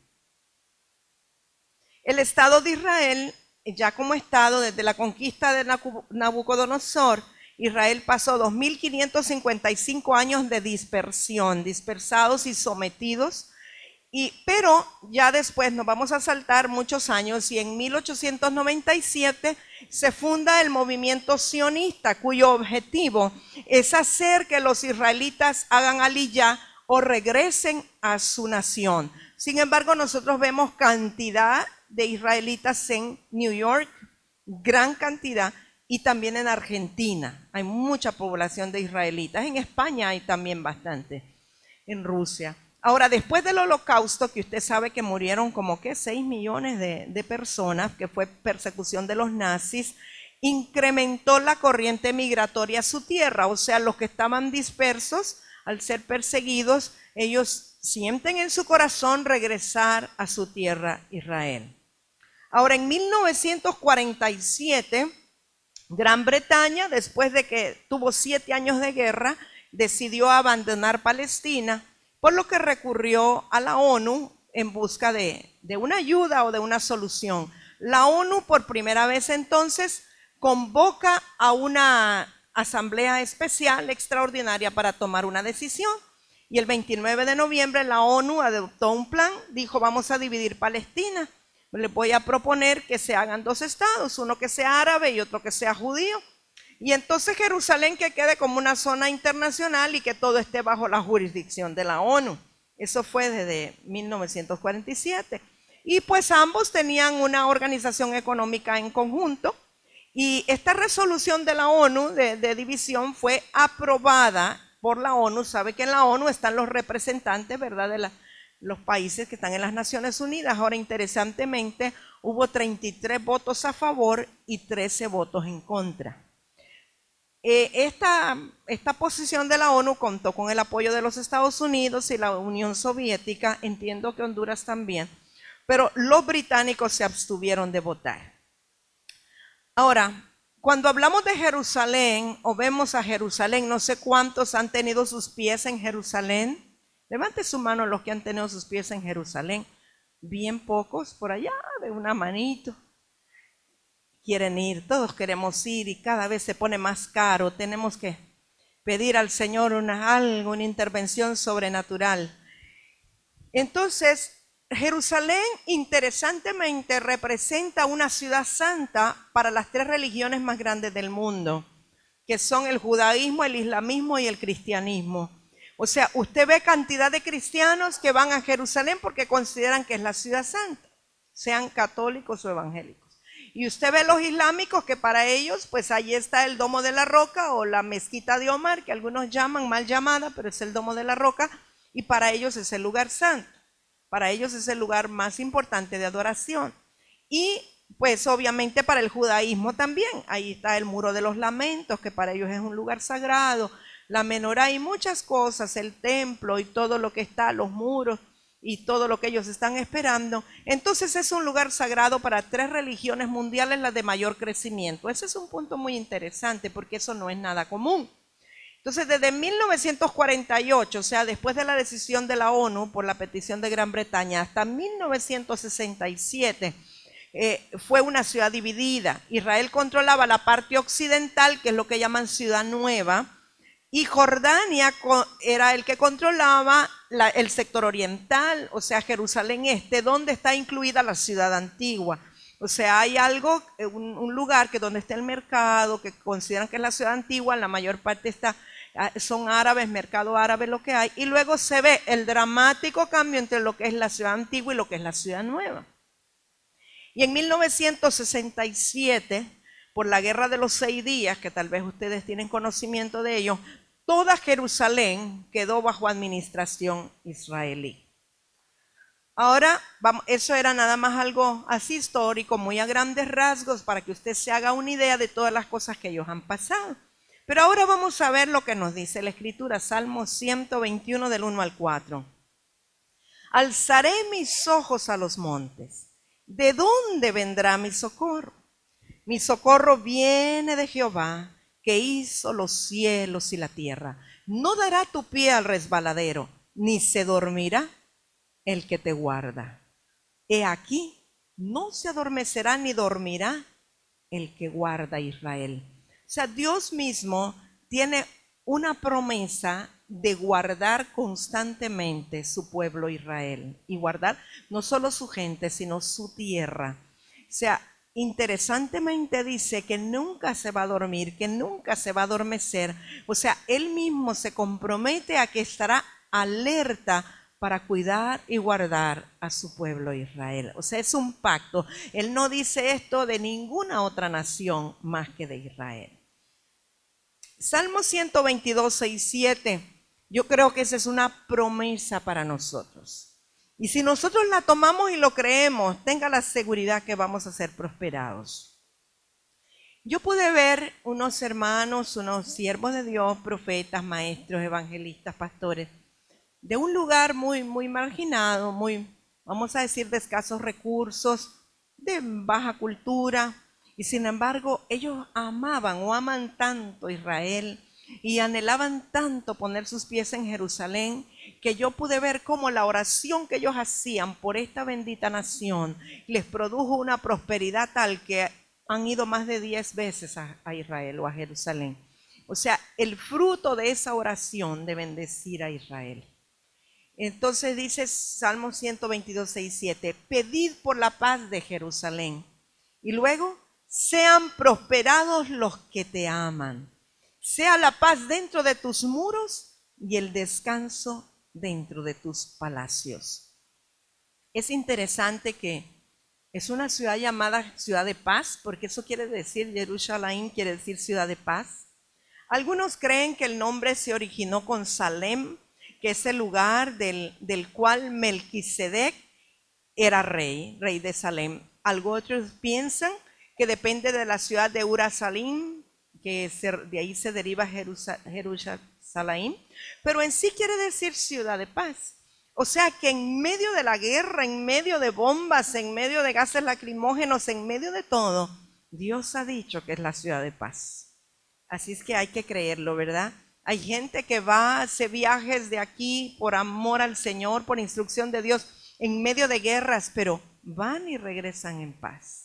El Estado de Israel, ya como Estado, desde la conquista de Nabucodonosor, Israel pasó 2555 años de dispersión, dispersados y sometidos. Pero ya después nos vamos a saltar muchos años, y en 1897 se funda el movimiento sionista, cuyo objetivo es hacer que los israelitas hagan aliyá o regresen a su nación. Sin embargo, nosotros vemos cantidad de israelitas en New York, gran cantidad, y también en Argentina. Hay mucha población de israelitas. En España hay también bastante, en Rusia. Ahora, después del Holocausto, que usted sabe que murieron como que 6 millones de personas, que fue persecución de los nazis, incrementó la corriente migratoria a su tierra. O sea, los que estaban dispersos, al ser perseguidos, ellos sienten en su corazón regresar a su tierra, Israel. Ahora, en 1947, Gran Bretaña, después de que tuvo 7 años de guerra, decidió abandonar Palestina, por lo que recurrió a la ONU en busca de una ayuda o de una solución. La ONU, por primera vez entonces, convoca a una asamblea especial extraordinaria para tomar una decisión. Y el 29 de noviembre la ONU adoptó un plan, dijo: vamos a dividir Palestina. Les voy a proponer que se hagan 2 estados, uno que sea árabe y otro que sea judío. Y entonces Jerusalén que quede como una zona internacional y que todo esté bajo la jurisdicción de la ONU. Eso fue desde 1947. Y pues ambos tenían una organización económica en conjunto. Y esta resolución de la ONU de división fue aprobada por la ONU. Sabe que en la ONU están los representantes, ¿verdad?, de los países que están en las Naciones Unidas. Ahora, interesantemente, hubo 33 votos a favor y 13 votos en contra. Esta posición de la ONU contó con el apoyo de los Estados Unidos y la Unión Soviética, entiendo que Honduras también, pero los británicos se abstuvieron de votar. Ahora, cuando hablamos de Jerusalén o vemos a Jerusalén, no sé cuántos han tenido sus pies en Jerusalén. Levante su mano los que han tenido sus pies en Jerusalén. Bien pocos, por allá de una manito. Quieren ir, todos queremos ir y cada vez se pone más caro. Tenemos que pedir al Señor una intervención sobrenatural. Entonces, Jerusalén, interesantemente, representa una ciudad santa para las 3 religiones más grandes del mundo, que son el judaísmo, el islamismo y el cristianismo. O sea, usted ve cantidad de cristianos que van a Jerusalén porque consideran que es la ciudad santa, sean católicos o evangélicos. Y usted ve los islámicos que para ellos, pues allí está el Domo de la Roca o la Mezquita de Omar, que algunos llaman mal llamada, pero es el Domo de la Roca, y para ellos es el lugar santo. Para ellos es el lugar más importante de adoración. Y pues obviamente para el judaísmo también. Ahí está el Muro de los Lamentos, que para ellos es un lugar sagrado. La menorá y muchas cosas, el templo y todo lo que está, los muros y todo lo que ellos están esperando. Entonces es un lugar sagrado para 3 religiones mundiales, las de mayor crecimiento. Ese es un punto muy interesante porque eso no es nada común. Entonces, desde 1948, o sea, después de la decisión de la ONU por la petición de Gran Bretaña, hasta 1967, fue una ciudad dividida. Israel controlaba la parte occidental, que es lo que llaman Ciudad Nueva, y Jordania era el que controlaba el sector oriental, o sea, Jerusalén Este, donde está incluida la ciudad antigua. O sea, hay algo, un lugar que donde está el mercado, que consideran que es la ciudad antigua, la mayor parte son árabes, mercado árabe lo que hay, y luego se ve el dramático cambio entre lo que es la ciudad antigua y lo que es la ciudad nueva. Y en 1967, por la Guerra de los 6 días, que tal vez ustedes tienen conocimiento de ello, toda Jerusalén quedó bajo administración israelí. Ahora, eso era nada más algo así histórico, muy a grandes rasgos, para que usted se haga una idea de todas las cosas que ellos han pasado. Pero ahora vamos a ver lo que nos dice la Escritura, Salmo 121 del 1 al 4. Alzaré mis ojos a los montes. ¿De dónde vendrá mi socorro? Mi socorro viene de Jehová, que hizo los cielos y la tierra. No dará tu pie al resbaladero, ni se dormirá el que te guarda. He aquí, no se adormecerá ni dormirá el que guarda a Israel. O sea, Dios mismo tiene una promesa de guardar constantemente su pueblo Israel. Y guardar no solo su gente, sino su tierra. O sea, interesantemente dice que nunca se va a dormir, que nunca se va a adormecer. O sea, Él mismo se compromete a que estará alerta para cuidar y guardar a su pueblo Israel. O sea, es un pacto. Él no dice esto de ninguna otra nación más que de Israel. Salmo 122, 6, 7. Yo creo que esa es una promesa para nosotros. Y si nosotros la tomamos y lo creemos, tenga la seguridad que vamos a ser prosperados. Yo pude ver unos hermanos, unos siervos de Dios, profetas, maestros, evangelistas, pastores, de un lugar muy marginado, muy, vamos a decir, de escasos recursos, de baja cultura, y sin embargo ellos amaban o aman tanto Israel y anhelaban tanto poner sus pies en Jerusalén, que yo pude ver cómo la oración que ellos hacían por esta bendita nación les produjo una prosperidad tal que han ido más de 10 veces a Israel o a Jerusalén. O sea, el fruto de esa oración de bendecir a Israel. Entonces dice Salmo 122, 6, 7, pedid por la paz de Jerusalén. Y luego, sean prosperados los que te aman. Sea la paz dentro de tus muros y el descanso dentro de tus palacios. Es interesante que es una ciudad llamada ciudad de paz, porque eso quiere decir, Jerusalén quiere decir ciudad de paz. Algunos creen que el nombre se originó con Salem, que es el lugar del cual Melquisedec era rey de Salem. Algunos otros piensan que depende de la ciudad de Urasalim, que de ahí se deriva Jerusalén, pero en sí quiere decir ciudad de paz. O sea que en medio de la guerra, en medio de bombas, en medio de gases lacrimógenos, en medio de todo, Dios ha dicho que es la ciudad de paz. Así es que hay que creerlo, ¿verdad? Hay gente que va, hace viajes de aquí por amor al Señor, por instrucción de Dios, en medio de guerras, pero van y regresan en paz.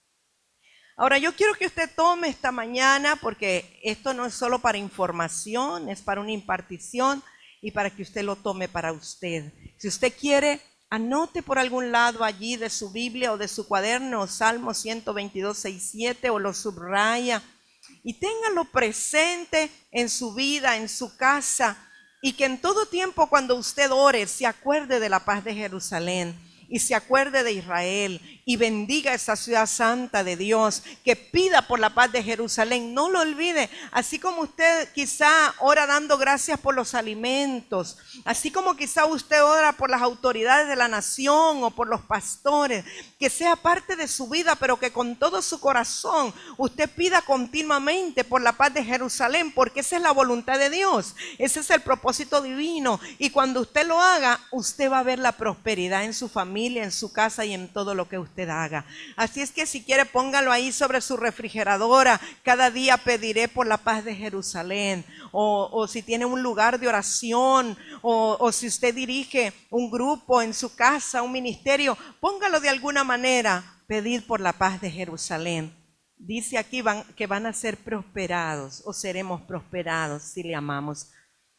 Ahora, yo quiero que usted tome esta mañana, porque esto no es solo para información, es para una impartición y para que usted lo tome para usted. Si usted quiere, anote por algún lado allí de su Biblia o de su cuaderno, Salmo 122, 6, 7, o lo subraya y téngalo presente en su vida, en su casa, y que en todo tiempo cuando usted ore se acuerde de la paz de Jerusalén y se acuerde de Israel y bendiga esa ciudad santa de Dios, que pida por la paz de Jerusalén. No lo olvide, así como usted quizá ora dando gracias por los alimentos, así como quizá usted ora por las autoridades de la nación o por los pastores, que sea parte de su vida, pero que con todo su corazón usted pida continuamente por la paz de Jerusalén, porque esa es la voluntad de Dios, ese es el propósito divino, y cuando usted lo haga, usted va a ver la prosperidad en su familia, en su casa y en todo lo que usted haga. Así es que si quiere, póngalo ahí sobre su refrigeradora: cada día pediré por la paz de Jerusalén. O si tiene un lugar de oración, o si usted dirige un grupo en su casa, un ministerio, póngalo de alguna manera: pedir por la paz de Jerusalén. Dice aquí que van a ser prosperados, o seremos prosperados si le amamos.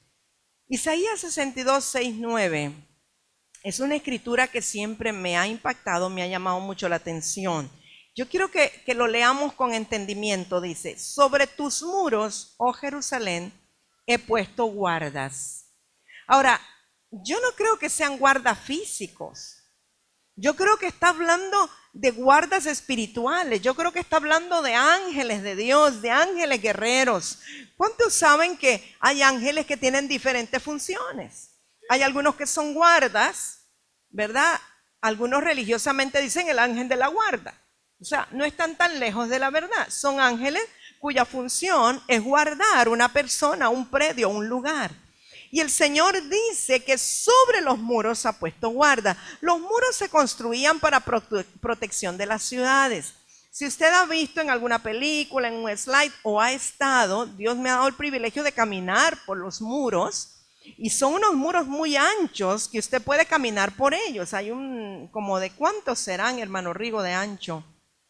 Isaías 62, 6, 9 es una escritura que siempre me ha impactado, me ha llamado mucho la atención. Yo quiero que lo leamos con entendimiento. Dice: sobre tus muros, oh Jerusalén, he puesto guardas. Ahora, yo no creo que sean guardas físicos. Yo creo que está hablando de guardas espirituales. Yo creo que está hablando de ángeles de Dios, de ángeles guerreros. ¿Cuántos saben que hay ángeles que tienen diferentes funciones? Hay algunos que son guardas, ¿verdad? Algunos religiosamente dicen el ángel de la guarda. O sea, no están tan lejos de la verdad. Son ángeles cuya función es guardar una persona, un predio, un lugar. Y el Señor dice que sobre los muros ha puesto guarda. Los muros se construían para protección de las ciudades. Si usted ha visto en alguna película, en un slide, o ha estado, Dios me ha dado el privilegio de caminar por los muros. Y son unos muros muy anchos que usted puede caminar por ellos. Hay como de ¿cuántos serán, hermano Rigo, de ancho?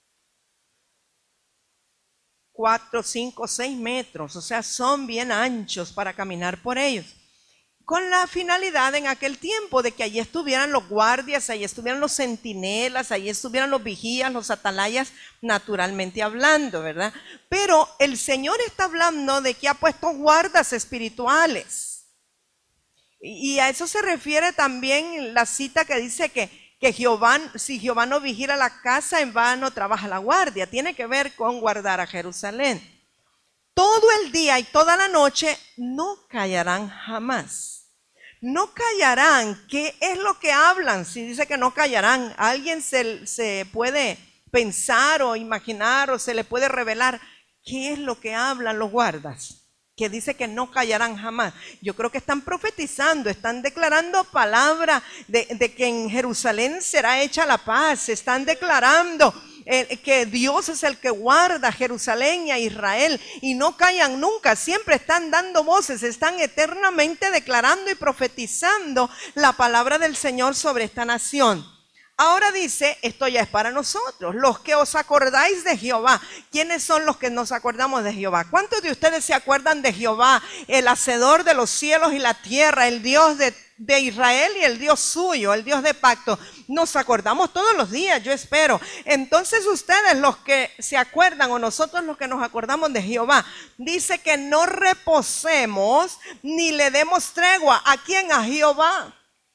4, 5, 6 metros. O sea, son bien anchos para caminar por ellos. Con la finalidad en aquel tiempo de que allí estuvieran los guardias, allí estuvieran los centinelas, allí estuvieran los vigías, los atalayas, naturalmente hablando, ¿verdad? Pero el Señor está hablando de que ha puesto guardas espirituales. Y a eso se refiere también la cita que dice que si Jehová no vigila la casa, en vano trabaja la guardia. Tiene que ver con guardar a Jerusalén. Todo el día y toda la noche no callarán jamás. No callarán. ¿Qué es lo que hablan? Si dice que no callarán, alguien se puede pensar o imaginar o se le puede revelar ¿Qué es lo que hablan los guardas? Que dice que no callarán jamás. Yo creo que están profetizando, están declarando palabra de que en Jerusalén será hecha la paz. Están declarando que Dios es el que guarda a Jerusalén y a Israel, y no callan nunca, siempre están dando voces, están eternamente declarando y profetizando la palabra del Señor sobre esta nación. Ahora dice, esto ya es para nosotros, los que os acordáis de Jehová. ¿Quiénes son los que nos acordamos de Jehová? ¿Cuántos de ustedes se acuerdan de Jehová, el hacedor de los cielos y la tierra, el Dios de Israel y el Dios suyo, el Dios de pacto? Nos acordamos todos los días, yo espero. Entonces ustedes los que se acuerdan, o nosotros los que nos acordamos de Jehová, dice que no reposemos ni le demos tregua. ¿A quién? A Jehová.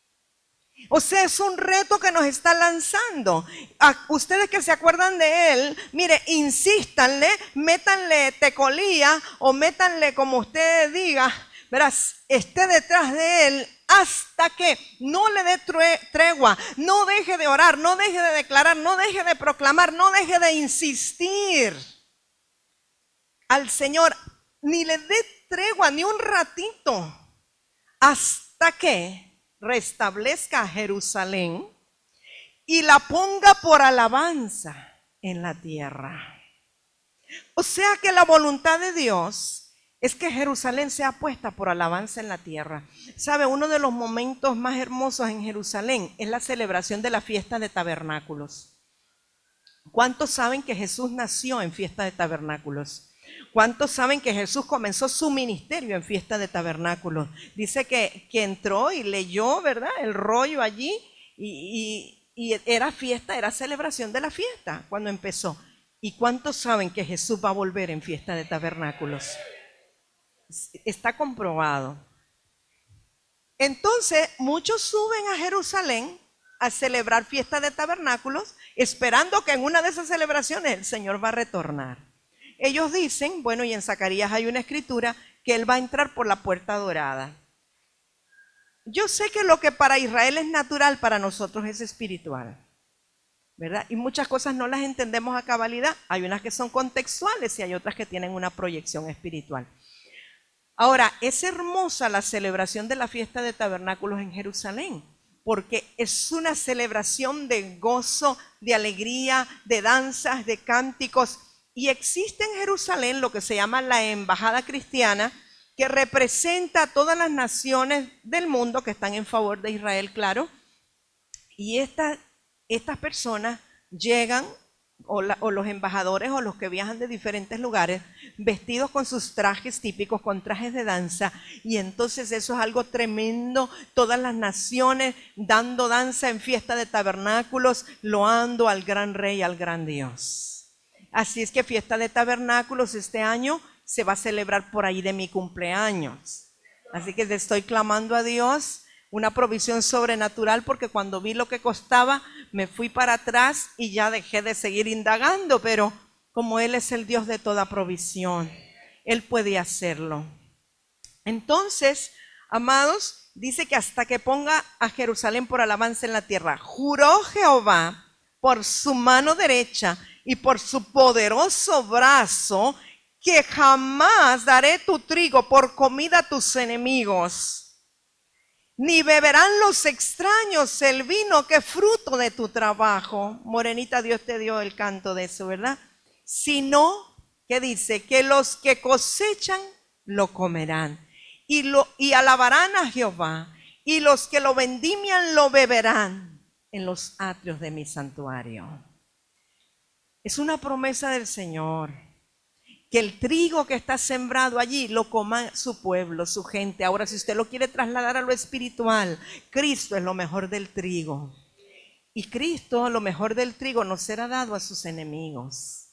O sea, es un reto que nos está lanzando. A ustedes que se acuerdan de él, mire, insístanle, métanle tecolía o métanle como usted diga, verás, esté detrás de él hasta que no le dé tregua, no deje de orar, no deje de declarar, no deje de proclamar, no deje de insistir al Señor, ni le dé tregua ni un ratito, hasta que restablezca a Jerusalén y la ponga por alabanza en la tierra. O sea que la voluntad de Dios es que Jerusalén sea puesta por alabanza en la tierra. ¿Sabe? Uno de los momentos más hermosos en Jerusalén es la celebración de la fiesta de tabernáculos. ¿Cuántos saben que Jesús nació en fiesta de tabernáculos? ¿Cuántos saben que Jesús comenzó su ministerio en fiesta de tabernáculos? Dice que entró y leyó, ¿verdad?, el rollo allí y era fiesta, era celebración de la fiesta cuando empezó. ¿Y cuántos saben que Jesús va a volver en fiesta de tabernáculos? Está comprobado. Entonces, muchos suben a Jerusalén a celebrar fiesta de tabernáculos, esperando que en una de esas celebraciones el Señor va a retornar. Ellos dicen, bueno, y en Zacarías hay una escritura, que Él va a entrar por la puerta dorada. Yo sé que lo que para Israel es natural, para nosotros es espiritual, ¿verdad? Y muchas cosas no las entendemos a cabalidad. Hay unas que son contextuales y hay otras que tienen una proyección espiritual. Ahora, es hermosa la celebración de la fiesta de tabernáculos en Jerusalén, porque es una celebración de gozo, de alegría, de danzas, de cánticos. Y existe en Jerusalén lo que se llama la embajada cristiana, que representa a todas las naciones del mundo que están en favor de Israel, claro. Y estas personas llegan, o los embajadores o los que viajan de diferentes lugares, vestidos con sus trajes típicos, con trajes de danza. Y entonces eso es algo tremendo. Todas las naciones dando danza en fiesta de tabernáculos, loando al gran Rey, al gran Dios. Así es que fiesta de tabernáculos este año se va a celebrar por ahí de mi cumpleaños. Así que le estoy clamando a Dios una provisión sobrenatural, porque cuando vi lo que costaba me fui para atrás y ya dejé de seguir indagando, pero como Él es el Dios de toda provisión, Él puede hacerlo. Entonces, amados, dice que hasta que ponga a Jerusalén por alabanza en la tierra, juró Jehová por su mano derecha y por su poderoso brazo, que jamás daré tu trigo por comida a tus enemigos, ni beberán los extraños el vino que fruto de tu trabajo. Morenita, Dios te dio el canto de eso, ¿verdad? Sino, que dice, que los que cosechan lo comerán y alabarán a Jehová, y los que lo vendimian lo beberán en los atrios de mi santuario. Es una promesa del Señor, que el trigo que está sembrado allí lo coma su pueblo, su gente. Ahora, si usted lo quiere trasladar a lo espiritual, Cristo es lo mejor del trigo. Y Cristo, lo mejor del trigo, no será dado a sus enemigos,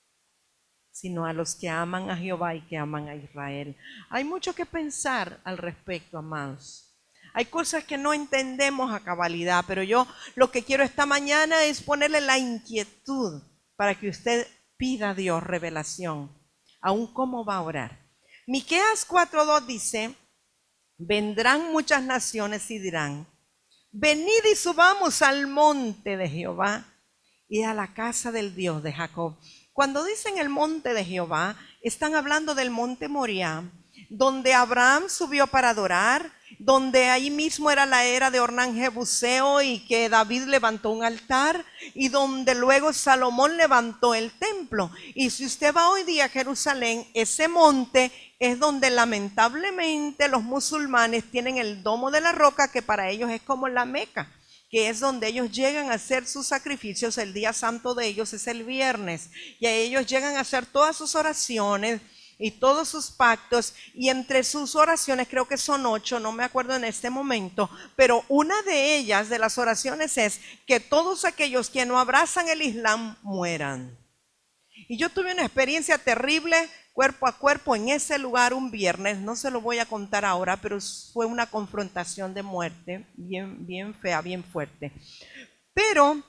sino a los que aman a Jehová y que aman a Israel. Hay mucho que pensar al respecto, amados. Hay cosas que no entendemos a cabalidad, pero yo lo que quiero esta mañana es ponerle la inquietud para que usted pida a Dios revelación, aún cómo va a orar. Miqueas 4:2 dice, vendrán muchas naciones y dirán, venid y subamos al monte de Jehová y a la casa del Dios de Jacob. Cuando dicen el monte de Jehová, están hablando del monte Moriah, donde Abraham subió para adorar, donde ahí mismo era la era de Ornán Jebuseo y que David levantó un altar, y donde luego Salomón levantó el templo. Y si usted va hoy día a Jerusalén, ese monte es donde lamentablemente los musulmanes tienen el domo de la roca, que para ellos es como la Meca, que es donde ellos llegan a hacer sus sacrificios. El día santo de ellos es el viernes, y a ellos llegan a hacer todas sus oraciones y todos sus pactos, y entre sus oraciones, creo que son 8, no me acuerdo en este momento, pero una de ellas, de las oraciones, es que todos aquellos que no abrazan el Islam mueran. Y yo tuve una experiencia terrible, cuerpo a cuerpo, en ese lugar un viernes, no se lo voy a contar ahora, pero fue una confrontación de muerte, bien fea, bien fuerte. Pero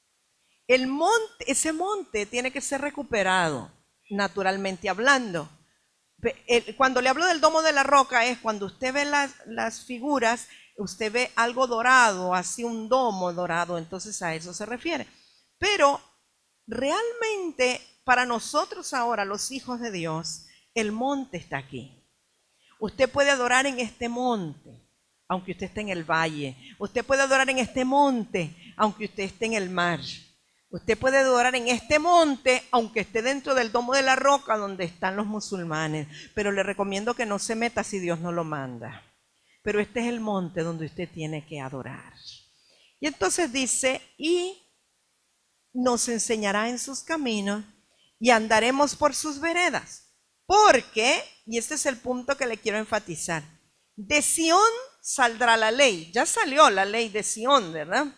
ese monte tiene que ser recuperado, naturalmente hablando. Cuando le hablo del domo de la roca, es cuando usted ve las figuras, usted ve algo dorado, así un domo dorado, entonces a eso se refiere. Pero realmente para nosotros ahora, los hijos de Dios, el monte está aquí. Usted puede adorar en este monte, aunque usted esté en el valle. Usted puede adorar en este monte, aunque usted esté en el mar. Usted puede adorar en este monte, aunque esté dentro del domo de la roca donde están los musulmanes. Pero le recomiendo que no se meta si Dios no lo manda. Pero este es el monte donde usted tiene que adorar. Y entonces dice, y nos enseñará en sus caminos y andaremos por sus veredas. Porque, y este es el punto que le quiero enfatizar, de Sión saldrá la ley. Ya salió la ley de Sión, ¿verdad?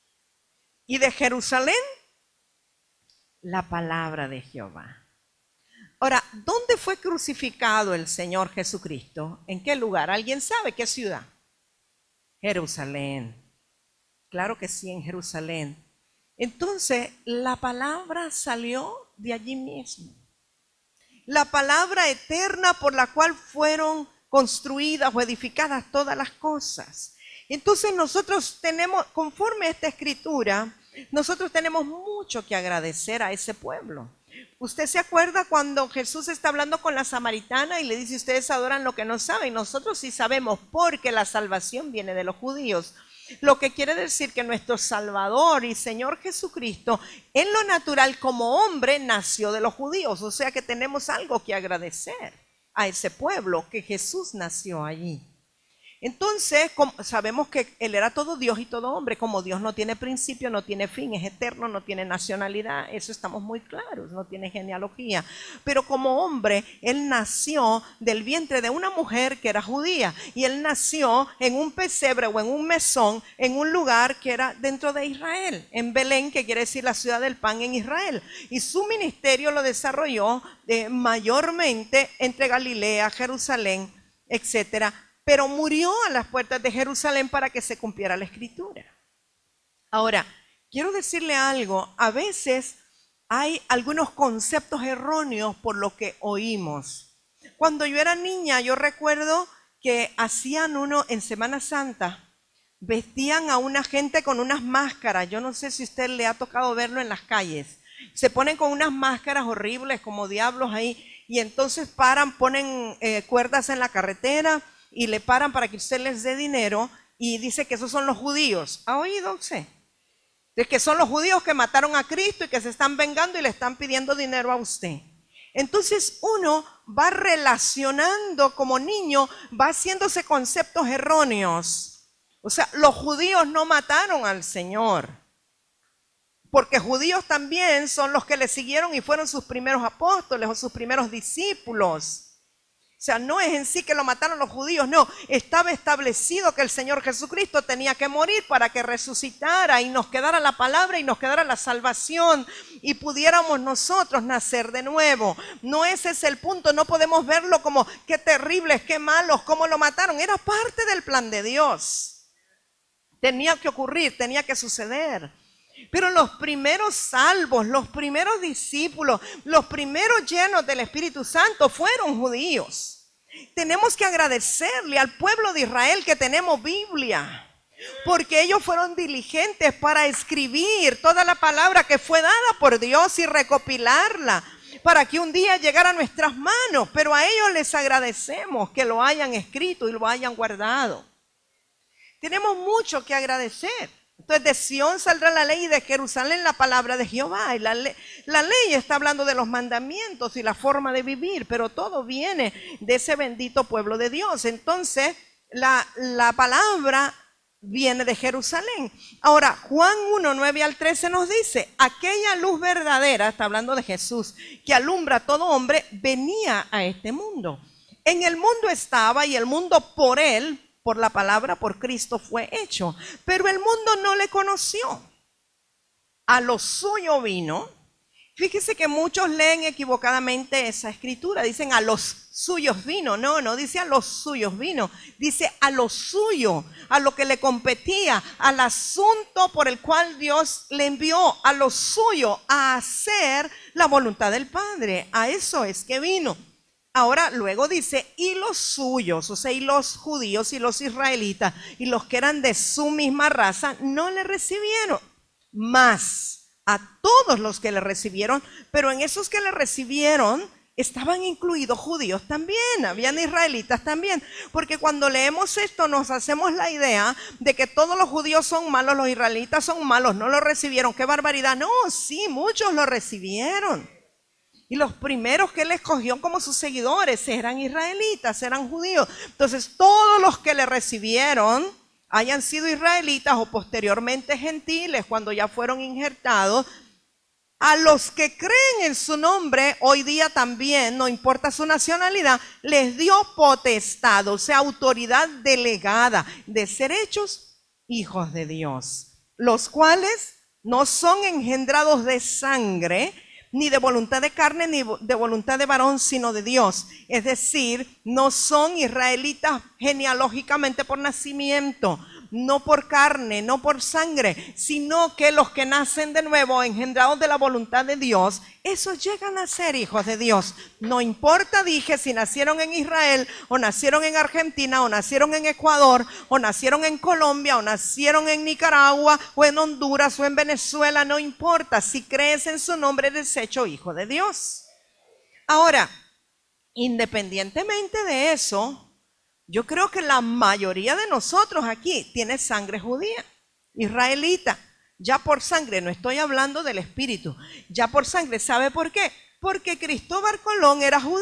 Y de Jerusalén, la palabra de Jehová. Ahora, ¿dónde fue crucificado el Señor Jesucristo? ¿En qué lugar? ¿Alguien sabe qué ciudad? Jerusalén. Claro que sí, en Jerusalén. Entonces, la palabra salió de allí mismo. La palabra eterna por la cual fueron construidas o edificadas todas las cosas. Entonces nosotros tenemos, conforme a esta escritura, nosotros tenemos mucho que agradecer a ese pueblo. ¿Usted se acuerda cuando Jesús está hablando con la samaritana y le dice, ustedes adoran lo que no saben? Nosotros sí sabemos, porque la salvación viene de los judíos. Lo que quiere decir que nuestro Salvador y Señor Jesucristo, en lo natural como hombre, nació de los judíos. O sea que tenemos algo que agradecer a ese pueblo, que Jesús nació allí. Entonces, sabemos que Él era todo Dios y todo hombre. Como Dios no tiene principio, no tiene fin, es eterno, no tiene nacionalidad, eso estamos muy claros, no tiene genealogía. Pero como hombre, Él nació del vientre de una mujer que era judía, y Él nació en un pesebre o en un mesón, en un lugar que era dentro de Israel, en Belén, que quiere decir la ciudad del pan en Israel. Y su ministerio lo desarrolló mayormente entre Galilea, Jerusalén, etcétera. Pero murió a las puertas de Jerusalén para que se cumpliera la escritura. Ahora, quiero decirle algo. A veces hay algunos conceptos erróneos por lo que oímos. Cuando yo era niña, yo recuerdo que hacían uno en Semana Santa. Vestían a una gente con unas máscaras. Yo no sé si a usted le ha tocado verlo en las calles. Se ponen con unas máscaras horribles como diablos ahí. Y entonces ponen cuerdas en la carretera y le paran para que usted les dé dinero, y dice que esos son los judíos. ¿Ha oído usted? De que son los judíos que mataron a Cristo y que se están vengando y le están pidiendo dinero a usted. Entonces uno va relacionando como niño, va haciéndose conceptos erróneos. O sea, los judíos no mataron al Señor, porque judíos también son los que le siguieron y fueron sus primeros apóstoles o sus primeros discípulos. O sea, no es en sí que lo mataron los judíos, no. Estaba establecido que el Señor Jesucristo tenía que morir para que resucitara y nos quedara la palabra y nos quedara la salvación y pudiéramos nosotros nacer de nuevo. No, ese es el punto. No podemos verlo como qué terribles, qué malos, cómo lo mataron. Era parte del plan de Dios. Tenía que ocurrir, tenía que suceder. Pero los primeros salvos, los primeros discípulos, los primeros llenos del Espíritu Santo fueron judíos. Tenemos que agradecerle al pueblo de Israel que tenemos Biblia. Porque ellos fueron diligentes para escribir toda la palabra que fue dada por Dios y recopilarla para que un día llegara a nuestras manos. Pero a ellos les agradecemos que lo hayan escrito y lo hayan guardado. Tenemos mucho que agradecer. Entonces de Sión saldrá la ley y de Jerusalén la palabra de Jehová. Y la ley está hablando de los mandamientos y la forma de vivir, pero todo viene de ese bendito pueblo de Dios. Entonces la palabra viene de Jerusalén. Ahora, Juan 1, 9 al 13 nos dice, aquella luz verdadera, está hablando de Jesús, que alumbra a todo hombre, venía a este mundo. En el mundo estaba y el mundo por él, por la palabra, por Cristo fue hecho. Pero el mundo no le conoció. A lo suyo vino. Fíjese que muchos leen equivocadamente esa escritura. Dicen a los suyos vino. No dice a los suyos vino. Dice a lo suyo, a lo que le competía, al asunto por el cual Dios le envió, a lo suyo, a hacer la voluntad del Padre. A eso es que vino. Ahora luego dice, y los suyos, o sea, y los judíos y los israelitas y los que eran de su misma raza no le recibieron. Mas a todos los que le recibieron, pero en esos que le recibieron estaban incluidos judíos también, habían israelitas también, porque cuando leemos esto nos hacemos la idea de que todos los judíos son malos, los israelitas son malos, no lo recibieron, qué barbaridad. No, sí, muchos lo recibieron. Y los primeros que él escogió como sus seguidores eran israelitas, eran judíos. Entonces todos los que le recibieron, hayan sido israelitas o posteriormente gentiles, cuando ya fueron injertados, a los que creen en su nombre, hoy día también, no importa su nacionalidad, les dio potestad, o sea, autoridad delegada de ser hechos hijos de Dios, los cuales no son engendrados de sangre, ni de voluntad de carne, ni de voluntad de varón, sino de Dios. Es decir, no son israelitas genealógicamente por nacimiento, no por carne, no por sangre, sino que los que nacen de nuevo, engendrados de la voluntad de Dios, esos llegan a ser hijos de Dios. No importa, dije, si nacieron en Israel, o nacieron en Argentina, o nacieron en Ecuador, o nacieron en Colombia, o nacieron en Nicaragua, o en Honduras, o en Venezuela, no importa. Si crees en su nombre, eres hecho hijo de Dios. Ahora, independientemente de eso, yo creo que la mayoría de nosotros aquí tiene sangre judía, israelita, ya por sangre, no estoy hablando del espíritu, ya por sangre. ¿Sabe por qué? Porque Cristóbal Colón era judío.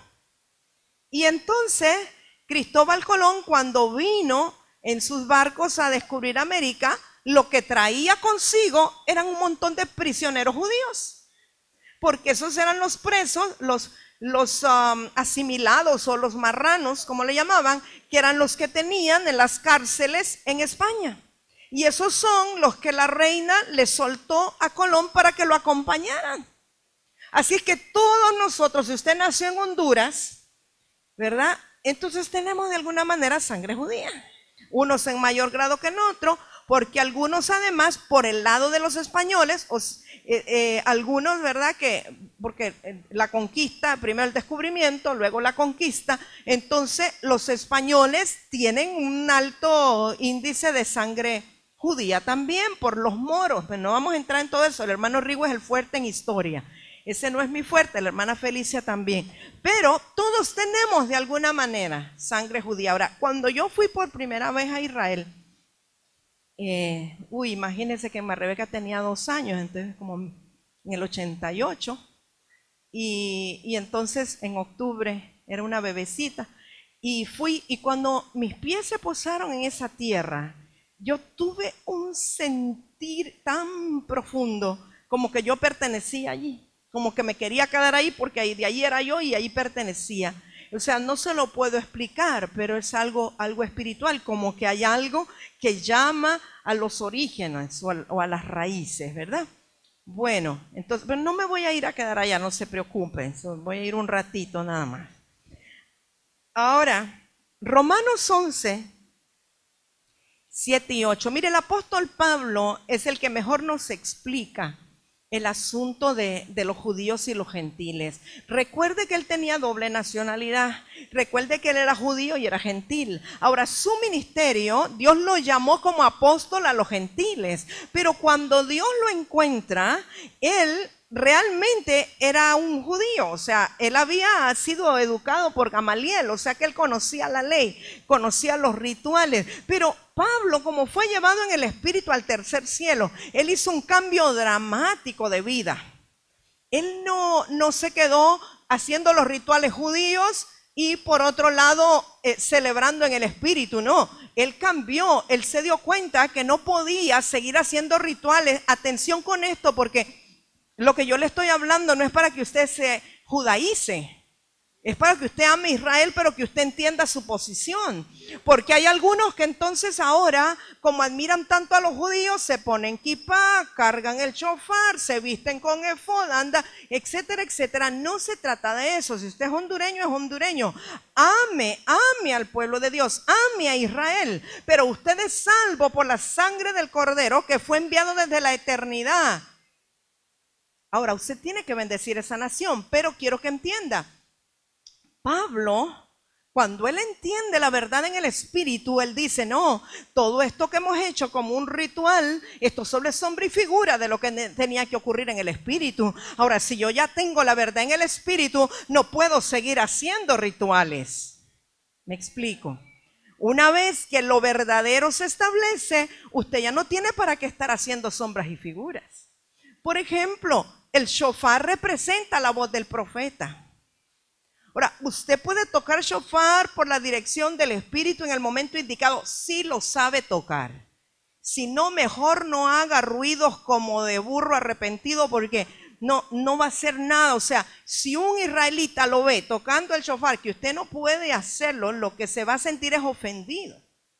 Y entonces Cristóbal Colón, cuando vino en sus barcos a descubrir América, lo que traía consigo eran un montón de prisioneros judíos, porque esos eran los presos, los asimilados o los marranos, como le llamaban, que eran los que tenían en las cárceles en España. Y esos son los que la reina le soltó a Colón para que lo acompañaran. Así es que todos nosotros, si usted nació en Honduras, ¿verdad? Entonces tenemos de alguna manera sangre judía. Unos en mayor grado que en otro, porque algunos además por el lado de los españoles, algunos, ¿verdad? Porque la conquista, primero el descubrimiento, luego la conquista, entonces los españoles tienen un alto índice de sangre judía también por los moros. Pero no vamos a entrar en todo eso, el hermano Rigo es el fuerte en historia. Ese no es mi fuerte, la hermana Felicia también. Pero todos tenemos de alguna manera sangre judía. Ahora, cuando yo fui por primera vez a Israel, imagínense que Rebeca tenía 2 años, entonces como en el 88, y entonces en octubre era una bebecita, y fui, y cuando mis pies se posaron en esa tierra, yo tuve un sentir tan profundo, como que yo pertenecía allí, como que me quería quedar ahí, porque de ahí era yo y ahí pertenecía. O sea, no se lo puedo explicar, pero es algo espiritual, como que hay algo que llama a los orígenes o a las raíces, ¿verdad? Bueno, entonces, pero no me voy a ir a quedar allá, no se preocupen, voy a ir un ratito nada más. Ahora, Romanos 11, 7 y 8. Mire, el apóstol Pablo es el que mejor nos explica el asunto de los judíos y los gentiles. Recuerde que él tenía doble nacionalidad. Recuerde que él era judío y era gentil. Ahora, su ministerio, Dios lo llamó como apóstol a los gentiles. Pero cuando Dios lo encuentra, él realmente era un judío. O sea, él había sido educado por Gamaliel. O sea, que él conocía la ley, conocía los rituales. Pero Pablo, como fue llevado en el Espíritu al tercer cielo, él hizo un cambio dramático de vida. Él no se quedó haciendo los rituales judíos y por otro lado celebrando en el Espíritu, no. Él cambió, él se dio cuenta que no podía seguir haciendo rituales. Atención con esto, porque lo que yo le estoy hablando no es para que usted se judaice. Es para que usted ame a Israel, pero que usted entienda su posición. Porque hay algunos que entonces ahora, como admiran tanto a los judíos, se ponen kipá, cargan el shofar, se visten con efod, anda, etcétera, etcétera. No se trata de eso. Si usted es hondureño. Ame al pueblo de Dios, ame a Israel. Pero usted es salvo por la sangre del Cordero que fue enviado desde la eternidad. Ahora, usted tiene que bendecir esa nación, pero quiero que entienda. Pablo, cuando él entiende la verdad en el Espíritu, él dice, no, todo esto que hemos hecho como un ritual, esto solo es sombra y figura de lo que tenía que ocurrir en el Espíritu. Ahora, si yo ya tengo la verdad en el Espíritu, no puedo seguir haciendo rituales. ¿Me explico? Una vez que lo verdadero se establece, usted ya no tiene para qué estar haciendo sombras y figuras. Por ejemplo, el shofar representa la voz del profeta. Ahora, usted puede tocar shofar por la dirección del Espíritu en el momento indicado, si lo sabe tocar. Si no, mejor no haga ruidos como de burro arrepentido, porque no va a hacer nada. O sea, si un israelita lo ve tocando el shofar, que usted no puede hacerlo, lo que se va a sentir es ofendido.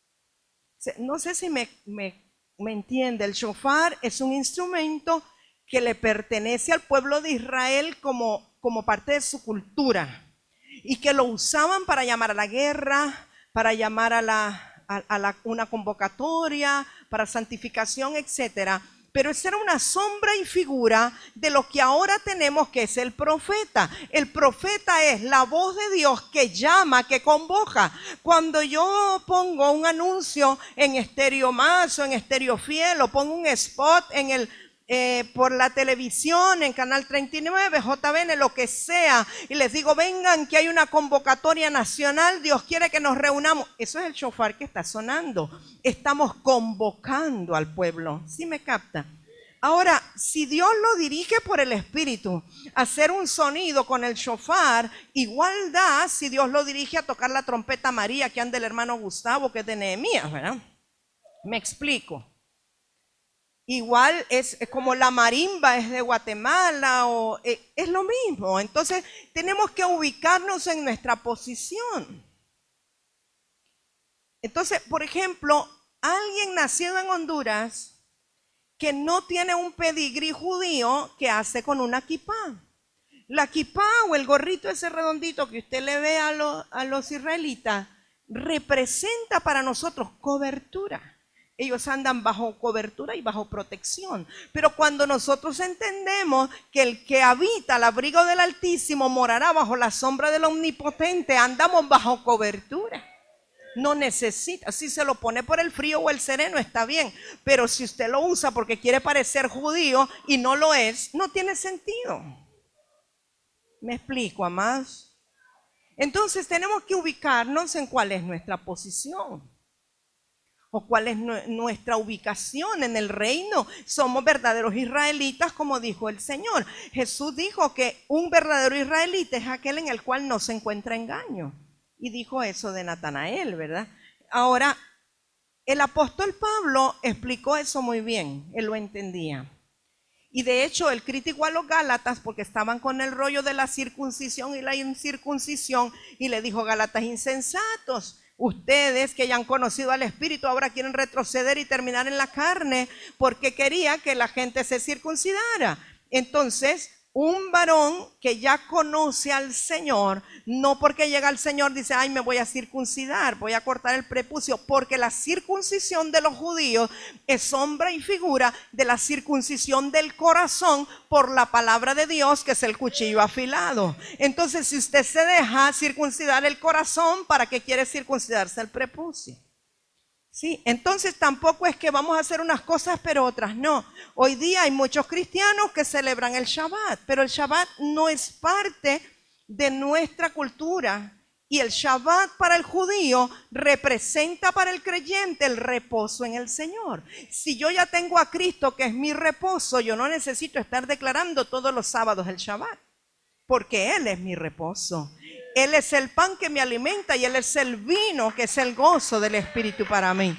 No sé si me entiende. El shofar es un instrumento que le pertenece al pueblo de Israel como parte de su cultura. Y que lo usaban para llamar a la guerra, para llamar a una convocatoria, para santificación, etcétera. Pero esa era una sombra y figura de lo que ahora tenemos, que es el profeta. El profeta es la voz de Dios que llama, que convoca. Cuando yo pongo un anuncio en Estéreo Más o en Estéreo Fiel, o pongo un spot por la televisión, en Canal 39, JBN, lo que sea, y les digo, vengan que hay una convocatoria nacional, Dios quiere que nos reunamos. Eso es el shofar que está sonando. Estamos convocando al pueblo. ¿Sí me capta? Ahora, si Dios lo dirige por el Espíritu a hacer un sonido con el shofar, igual da si Dios lo dirige a tocar la trompeta María que anda el hermano Gustavo, que es de Nehemías, ¿verdad? Me explico. Igual es como la marimba es de Guatemala, es lo mismo. Entonces tenemos que ubicarnos en nuestra posición. Entonces, por ejemplo, alguien nacido en Honduras que no tiene un pedigrí judío, ¿qué hace con una kipá? La kipá o el gorrito ese redondito que usted le ve a los israelitas representa para nosotros cobertura. Ellos andan bajo cobertura y bajo protección. Pero cuando nosotros entendemos que el que habita al abrigo del Altísimo morará bajo la sombra del Omnipotente, andamos bajo cobertura. No necesita, si se lo pone por el frío o el sereno está bien, pero si usted lo usa porque quiere parecer judío y no lo es, no tiene sentido. ¿Me explico, amados? Entonces tenemos que ubicarnos en cuál es nuestra posición. ¿O cuál es nuestra ubicación en el reino? Somos verdaderos israelitas, como dijo el Señor. Jesús dijo que un verdadero israelita es aquel en el cual no se encuentra engaño. Y dijo eso de Natanael, ¿verdad? Ahora, el apóstol Pablo explicó eso muy bien. Él lo entendía. Y de hecho, él criticó a los Gálatas porque estaban con el rollo de la circuncisión y la incircuncisión. Y le dijo, Gálatas insensatos, ustedes que ya han conocido al Espíritu ahora quieren retroceder y terminar en la carne porque quería que la gente se circuncidara. Entonces, Un varón que ya conoce al Señor, no porque llega al Señor dice, ay, me voy a circuncidar, voy a cortar el prepucio, porque la circuncisión de los judíos es sombra y figura de la circuncisión del corazón por la palabra de Dios, que es el cuchillo afilado. Entonces, si usted se deja circuncidar el corazón, ¿para qué quiere circuncidarse el prepucio? Sí, entonces tampoco es que vamos a hacer unas cosas pero otras no. Hoy día hay muchos cristianos que celebran el Shabbat, pero el Shabbat no es parte de nuestra cultura. Y el Shabbat para el judío representa para el creyente el reposo en el Señor. Si yo ya tengo a Cristo, que es mi reposo, yo no necesito estar declarando todos los sábados el Shabbat, porque Él es mi reposo. Él es el pan que me alimenta y Él es el vino que es el gozo del Espíritu para mí.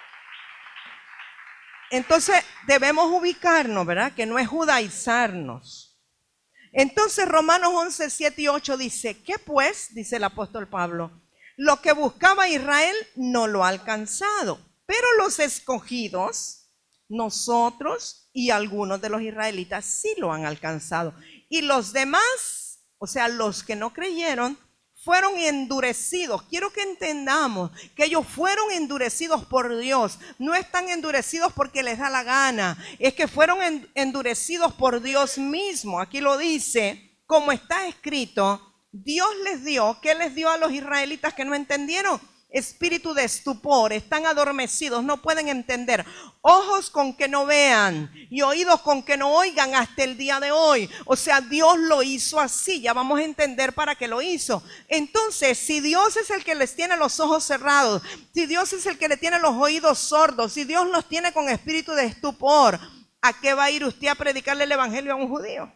Entonces debemos ubicarnos, ¿verdad? Que no es judaizarnos. Entonces Romanos 11, 7 y 8 dice, ¿qué pues? Dice el apóstol Pablo, lo que buscaba Israel no lo ha alcanzado, pero los escogidos, nosotros y algunos de los israelitas sí lo han alcanzado. Y los demás, o sea, los que no creyeron, fueron endurecidos. Quiero que entendamos que ellos fueron endurecidos por Dios. No están endurecidos porque les da la gana. Es que fueron endurecidos por Dios mismo. Aquí lo dice, como está escrito, Dios les dio, ¿qué les dio a los israelitas que no entendieron? Espíritu de estupor, están adormecidos, no pueden entender. Ojos con que no vean y oídos con que no oigan hasta el día de hoy. O sea, Dios lo hizo así, ya vamos a entender para qué lo hizo. Entonces, si Dios es el que les tiene los ojos cerrados, si Dios es el que le tiene los oídos sordos, si Dios los tiene con espíritu de estupor, ¿a qué va a ir usted a predicarle el evangelio a un judío?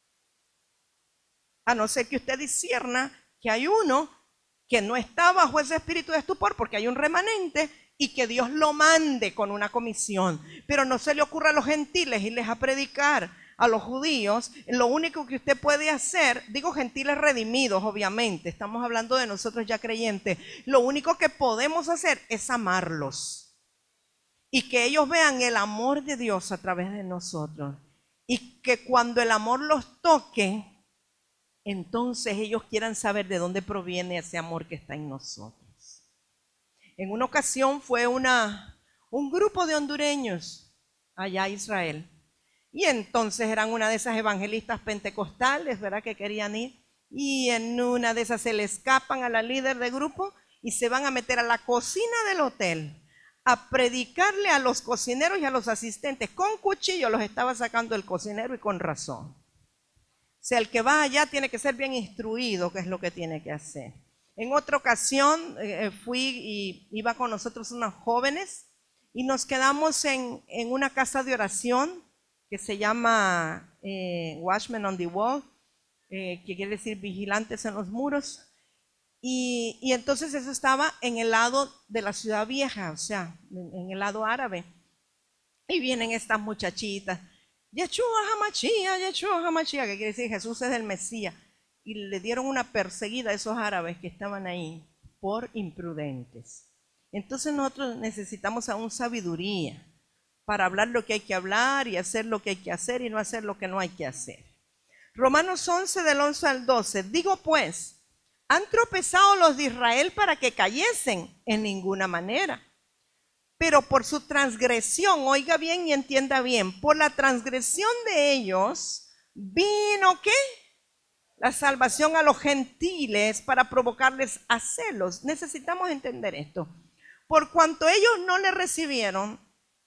A no ser que usted discierna que hay uno que no está bajo ese espíritu de estupor porque hay un remanente y que Dios lo mande con una comisión. Pero no se le ocurra a los gentiles irles a predicar a los judíos. Lo único que usted puede hacer, digo gentiles redimidos obviamente, estamos hablando de nosotros ya creyentes, lo único que podemos hacer es amarlos y que ellos vean el amor de Dios a través de nosotros y que cuando el amor los toque, entonces ellos quieran saber de dónde proviene ese amor que está en nosotros. En una ocasión fue un grupo de hondureños allá a Israel. Y entonces eran una de esas evangelistas pentecostales, ¿verdad? Que querían ir. Y en una de esas se le escapan a la líder de grupo y se van a meter a la cocina del hotel a predicarle a los cocineros y a los asistentes. Con cuchillo los estaba sacando el cocinero y con razón. O sea, el que va allá tiene que ser bien instruido, que es lo que tiene que hacer. En otra ocasión fui y iba con nosotros unos jóvenes y nos quedamos en una casa de oración que se llama Watchmen on the Wall, que quiere decir vigilantes en los muros. Y entonces eso estaba en el lado de la ciudad vieja, o sea, en el lado árabe. Y vienen estas muchachitas. Yeshua HaMashiach, que quiere decir Jesús es el Mesías. Y le dieron una perseguida a esos árabes que estaban ahí por imprudentes. Entonces nosotros necesitamos aún sabiduría para hablar lo que hay que hablar y hacer lo que hay que hacer y no hacer lo que no hay que hacer. Romanos 11 del 11 al 12. Digo pues, ¿han tropezado los de Israel para que cayesen? En ninguna manera. Pero por su transgresión, oiga bien y entienda bien, por la transgresión de ellos vino ¿qué? La salvación a los gentiles para provocarles a celos. Necesitamos entender esto. Por cuanto ellos no le recibieron,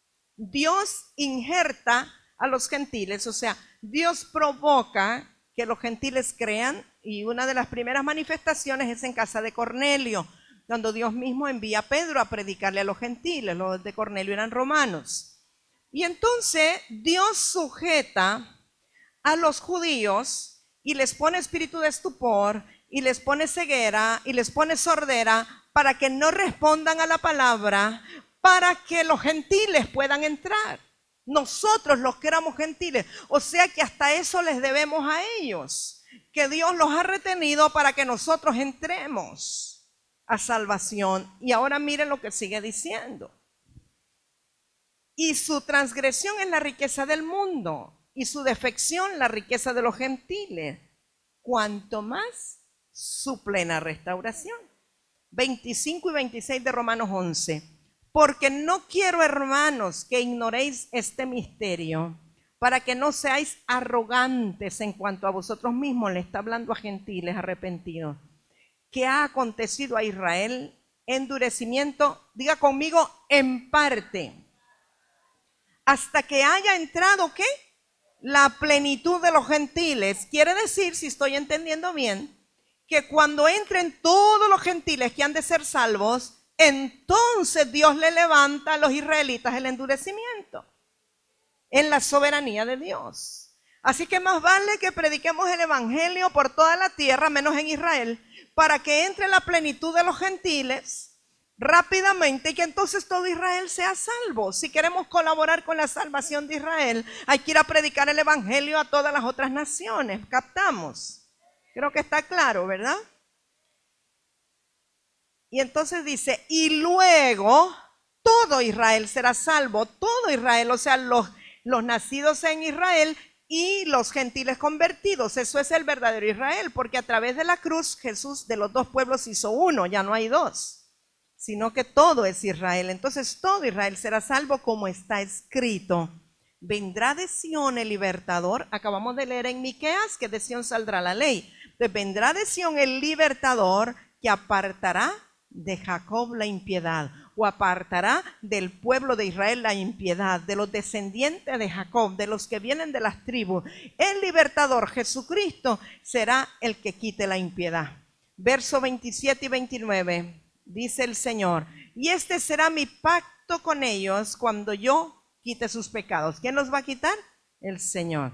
Dios injerta a los gentiles, o sea, Dios provoca que los gentiles crean, y una de las primeras manifestaciones es en casa de Cornelio, cuando Dios mismo envía a Pedro a predicarle a los gentiles. Los de Cornelio eran romanos. Y entonces Dios sujeta a los judíos y les pone espíritu de estupor, y les pone ceguera, y les pone sordera, para que no respondan a la palabra, para que los gentiles puedan entrar. Nosotros los que éramos gentiles, o sea que hasta eso les debemos a ellos, que Dios los ha retenido para que nosotros entremos a salvación. Y ahora miren lo que sigue diciendo. Y su transgresión es la riqueza del mundo, y su defección la riqueza de los gentiles, cuanto más su plena restauración. 25 y 26 de Romanos 11. Porque no quiero, hermanos, que ignoréis este misterio, para que no seáis arrogantes en cuanto a vosotros mismos. Le está hablando a gentiles arrepentidos. ¿Qué ha acontecido a Israel? Endurecimiento, diga conmigo, en parte. Hasta que haya entrado, ¿qué? La plenitud de los gentiles. Quiere decir, si estoy entendiendo bien, que cuando entren todos los gentiles que han de ser salvos, entonces Dios le levanta a los israelitas el endurecimiento en la soberanía de Dios. Así que más vale que prediquemos el evangelio por toda la tierra, menos en Israel, para que entre la plenitud de los gentiles rápidamente y que entonces todo Israel sea salvo. Si queremos colaborar con la salvación de Israel, hay que ir a predicar el evangelio a todas las otras naciones. ¿Captamos? Creo que está claro, ¿verdad? Y entonces dice, y luego todo Israel será salvo, todo Israel, o sea, los nacidos en Israel y los gentiles convertidos. Eso es el verdadero Israel, porque a través de la cruz Jesús de los dos pueblos hizo uno, ya no hay dos, sino que todo es Israel. Entonces todo Israel será salvo, como está escrito. Vendrá de Sión el libertador. Acabamos de leer en Miqueas que de Sión saldrá la ley. Entonces vendrá de Sión el libertador que apartará de Jacob la impiedad, o apartará del pueblo de Israel la impiedad, de los descendientes de Jacob, de los que vienen de las tribus. El libertador, Jesucristo, será el que quite la impiedad. Verso 27 y 29, dice el Señor, y este será mi pacto con ellos cuando yo quite sus pecados. ¿Quién los va a quitar? El Señor.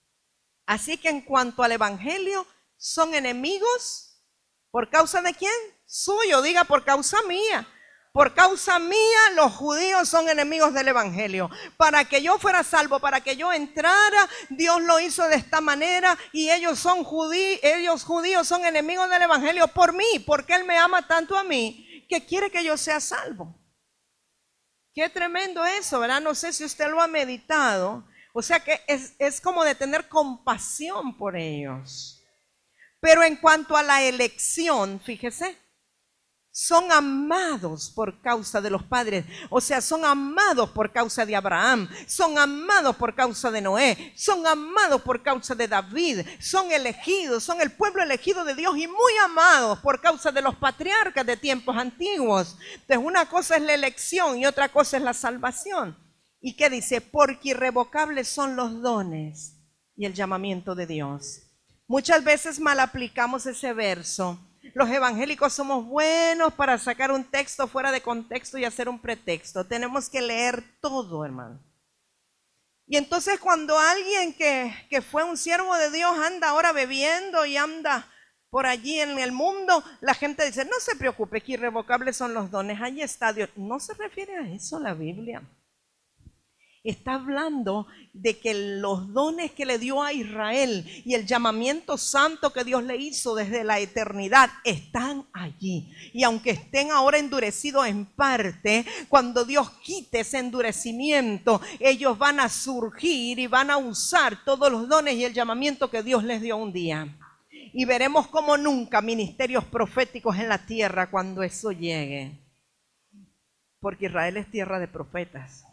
Así que en cuanto al evangelio, son enemigos. ¿Por causa de quién? Suyo. Diga, por causa mía. Por causa mía los judíos son enemigos del evangelio. Para que yo fuera salvo, para que yo entrara, Dios lo hizo de esta manera, y ellos judíos son enemigos del evangelio por mí, porque Él me ama tanto a mí que quiere que yo sea salvo. Qué tremendo eso, ¿verdad? No sé si usted lo ha meditado. O sea que es como de tener compasión por ellos. Pero en cuanto a la elección, fíjese, son amados por causa de los padres. O sea, son amados por causa de Abraham, son amados por causa de Noé, son amados por causa de David, son elegidos, son el pueblo elegido de Dios y muy amados por causa de los patriarcas de tiempos antiguos. Entonces, una cosa es la elección y otra cosa es la salvación. ¿Y qué dice? Porque irrevocables son los dones y el llamamiento de Dios. Muchas veces mal aplicamos ese verso. Los evangélicos somos buenos para sacar un texto fuera de contexto y hacer un pretexto. Tenemos que leer todo, hermano. Y entonces cuando alguien que fue un siervo de Dios anda ahora bebiendo y anda por allí en el mundo, la gente dice, no se preocupe, que irrevocables son los dones. Ahí está Dios. No se refiere a eso la Biblia. Está hablando de que los dones que le dio a Israel y el llamamiento santo que Dios le hizo desde la eternidad están allí. Y aunque estén ahora endurecidos en parte, cuando Dios quite ese endurecimiento, ellos van a surgir y van a usar todos los dones y el llamamiento que Dios les dio un día. Y veremos como nunca ministerios proféticos en la tierra cuando eso llegue. Porque Israel es tierra de profetas.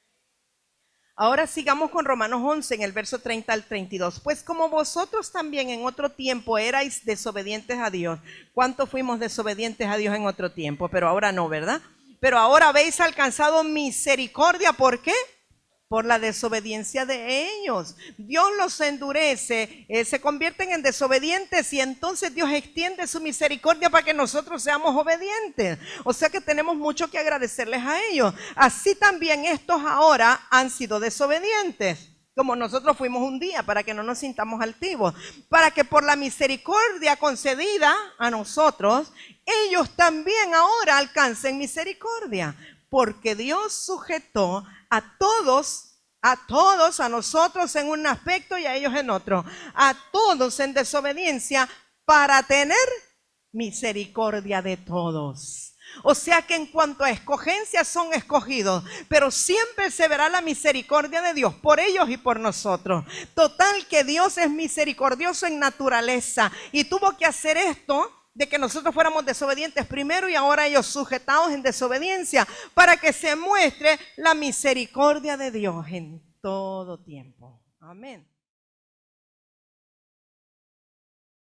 Ahora sigamos con Romanos 11 en el verso 30 al 32. Pues como vosotros también en otro tiempo erais desobedientes a Dios. ¿Cuánto fuimos desobedientes a Dios en otro tiempo? Pero ahora no, ¿verdad? Pero ahora habéis alcanzado misericordia. ¿Por qué? Por la desobediencia de ellos. Dios los endurece, se convierten en desobedientes y entonces Dios extiende su misericordia para que nosotros seamos obedientes. O sea que tenemos mucho que agradecerles a ellos. Así también estos ahora han sido desobedientes, como nosotros fuimos un día, para que no nos sintamos altivos. Para que por la misericordia concedida a nosotros, ellos también ahora alcancen misericordia. Porque Dios sujetó a todos, a nosotros en un aspecto y a ellos en otro, a todos en desobediencia para tener misericordia de todos. O sea que en cuanto a escogencia son escogidos, pero siempre se verá la misericordia de Dios por ellos y por nosotros. Total que Dios es misericordioso en naturaleza y tuvo que hacer esto de que nosotros fuéramos desobedientes primero y ahora ellos sujetados en desobediencia para que se muestre la misericordia de Dios en todo tiempo. Amén.